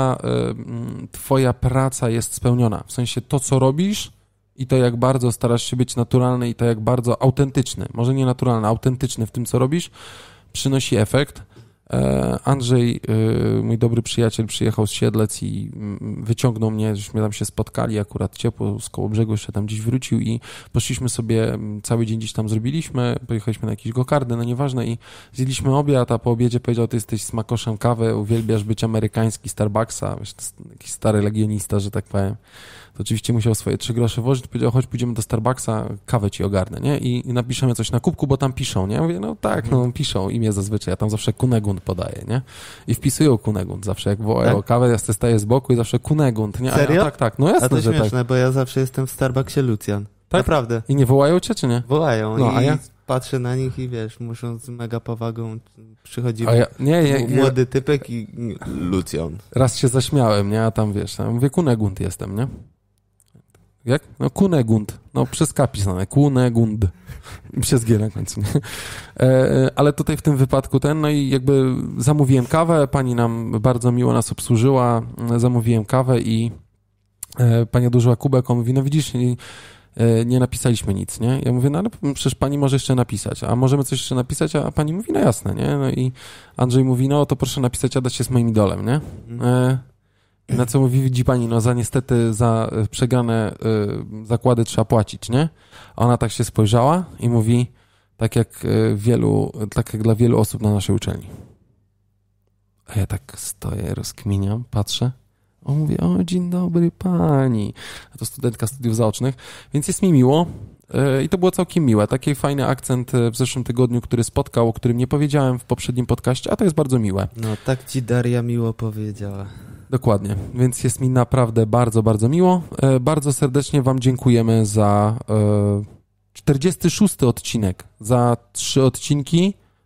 twoja praca jest spełniona. W sensie to, co robisz i to, jak bardzo starasz się być naturalny i to, jak bardzo autentyczny, może nie naturalny, autentyczny w tym, co robisz, przynosi efekt. Andrzej, mój dobry przyjaciel, przyjechał z Siedlec i wyciągnął mnie, żeśmy tam się spotkali, akurat ciepło z Kołobrzegu, jeszcze tam gdzieś wrócił i poszliśmy sobie, cały dzień gdzieś tam zrobiliśmy, pojechaliśmy na jakieś gokardy, no nieważne, i zjedliśmy obiad, a po obiedzie powiedział, ty jesteś smakoszem kawy, uwielbiasz być amerykański Starbucksa, wiesz, to jest jakiś stary legionista, że tak powiem. To oczywiście musiał swoje 3 grosze włożyć, powiedział, chodź, pójdziemy do Starbucksa, kawę ci ogarnę, nie? I napiszemy coś na kubku, bo tam piszą, nie? Ja mówię, no tak, piszą imię zazwyczaj, ja tam zawsze Kunegund podaję, nie? I wpisują Kunegund, zawsze jak wołają o kawę, ja staję z boku i zawsze Kunegund, nie? Serio? Tak, no jasne, a to że śmieszne, tak. bo ja zawsze jestem w Starbucksie Lucjan. Tak? Naprawdę. I nie wołają cię, czy nie? Wołają no, a i ja? patrzę na nich i wiesz, muszą z mega powagą przychodzi młody typek i Lucjan. Raz się zaśmiałem, nie? A tam wiesz, ja mówię, Kunegund jestem, nie? Jak? No Kunegund. No przez K pisane. Kunegund. Przez G na końcu. Nie? Ale tutaj w tym wypadku no i jakby zamówiłem kawę, pani nam bardzo miło nas obsłużyła, zamówiłem kawę i pani odłożyła kubek, on mówi, no widzisz, nie napisaliśmy nic, nie? Ja mówię, no ale przecież pani może jeszcze napisać, a możemy coś jeszcze napisać, a pani mówi, no jasne, nie? No i Andrzej mówi, no to proszę napisać, Adaś jest moim idolem, nie? Na co mówi, widzi pani, no za przegrane zakłady trzeba płacić, nie? A ona tak się spojrzała i mówi, tak jak dla wielu osób na naszej uczelni. A ja tak stoję, rozkminiam, patrzę. On mówi, o dzień dobry pani. A to studentka studiów zaocznych, więc jest mi miło. I to było całkiem miłe. Taki fajny akcent w zeszłym tygodniu, który spotkał, o którym nie powiedziałem w poprzednim podcaście, a to jest bardzo miłe. No, tak ci Daria miło powiedziała. Dokładnie, więc jest mi naprawdę bardzo, bardzo miło. Bardzo serdecznie wam dziękujemy za 46. odcinek, za 3 odcinki.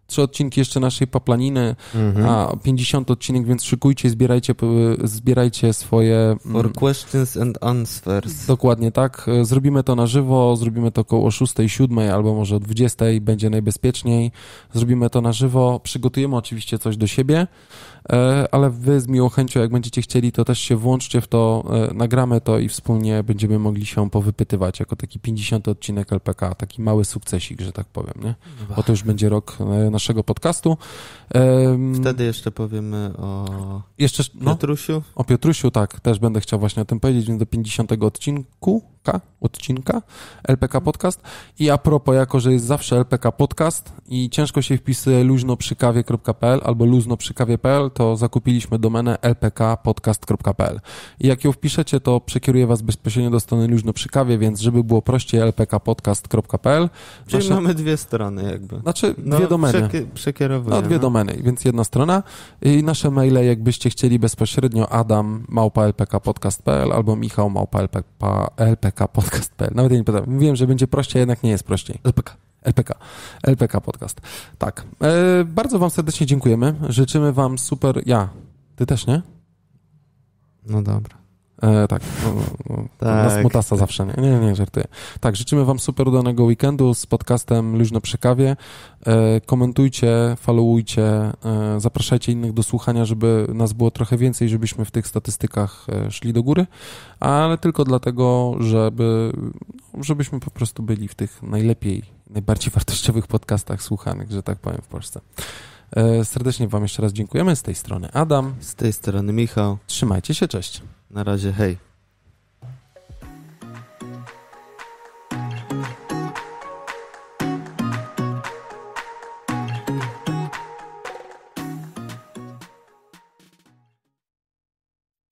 3 odcinki jeszcze naszej paplaniny, a 50 odcinek, więc szykujcie, zbierajcie swoje... For questions and answers. Dokładnie tak. Zrobimy to na żywo, zrobimy to około 6, 7 albo może o 20, będzie najbezpieczniej. Zrobimy to na żywo, przygotujemy oczywiście coś do siebie, ale wy z miłą chęcią, jak będziecie chcieli, to też się włączcie w to, nagramy to i wspólnie będziemy mogli się powypytywać jako taki 50 odcinek LPK, taki mały sukcesik, że tak powiem, nie? Bo to już będzie rok naszego podcastu. Wtedy jeszcze powiemy o Piotrusiu. O Piotrusiu, tak, też będę chciał właśnie o tym powiedzieć, więc do 50 odcinka LPK Podcast. I a propos, jako że jest zawsze LPK Podcast i ciężko się wpisuje luźnoprzykawie.pl albo luźnoprzykawie.pl, to zakupiliśmy domenę lpkpodcast.pl. I jak ją wpiszecie, to przekieruje was bezpośrednio do strony Luźno przy kawie, więc żeby było prościej, lpkpodcast.pl. Czyli mamy 2 strony jakby. Znaczy 2 domeny. Przekierowujemy. 2 domeny, więc jedna strona. I nasze maile, jakbyście chcieli bezpośrednio, adam@lpkpodcast.pl albo michał@lpkpodcast.pl. Nawet ja nie pytam. Mówiłem, że będzie prościej, jednak nie jest prościej. LPK Podcast. Tak. Bardzo wam serdecznie dziękujemy. Życzymy wam super... Ty też, nie? No dobra. Tak. Na smutasa zawsze, nie? Nie, żartuję. Tak, życzymy wam super udanego weekendu z podcastem Luźno przy kawie. Komentujcie, followujcie, zapraszajcie innych do słuchania, żeby nas było trochę więcej, żebyśmy w tych statystykach szli do góry, ale tylko dlatego, żebyśmy po prostu byli w tych najbardziej wartościowych podcastach słuchanych, że tak powiem, w Polsce. Serdecznie wam jeszcze raz dziękujemy. Z tej strony Adam. Z tej strony Michał. Trzymajcie się, cześć. Na razie, hej.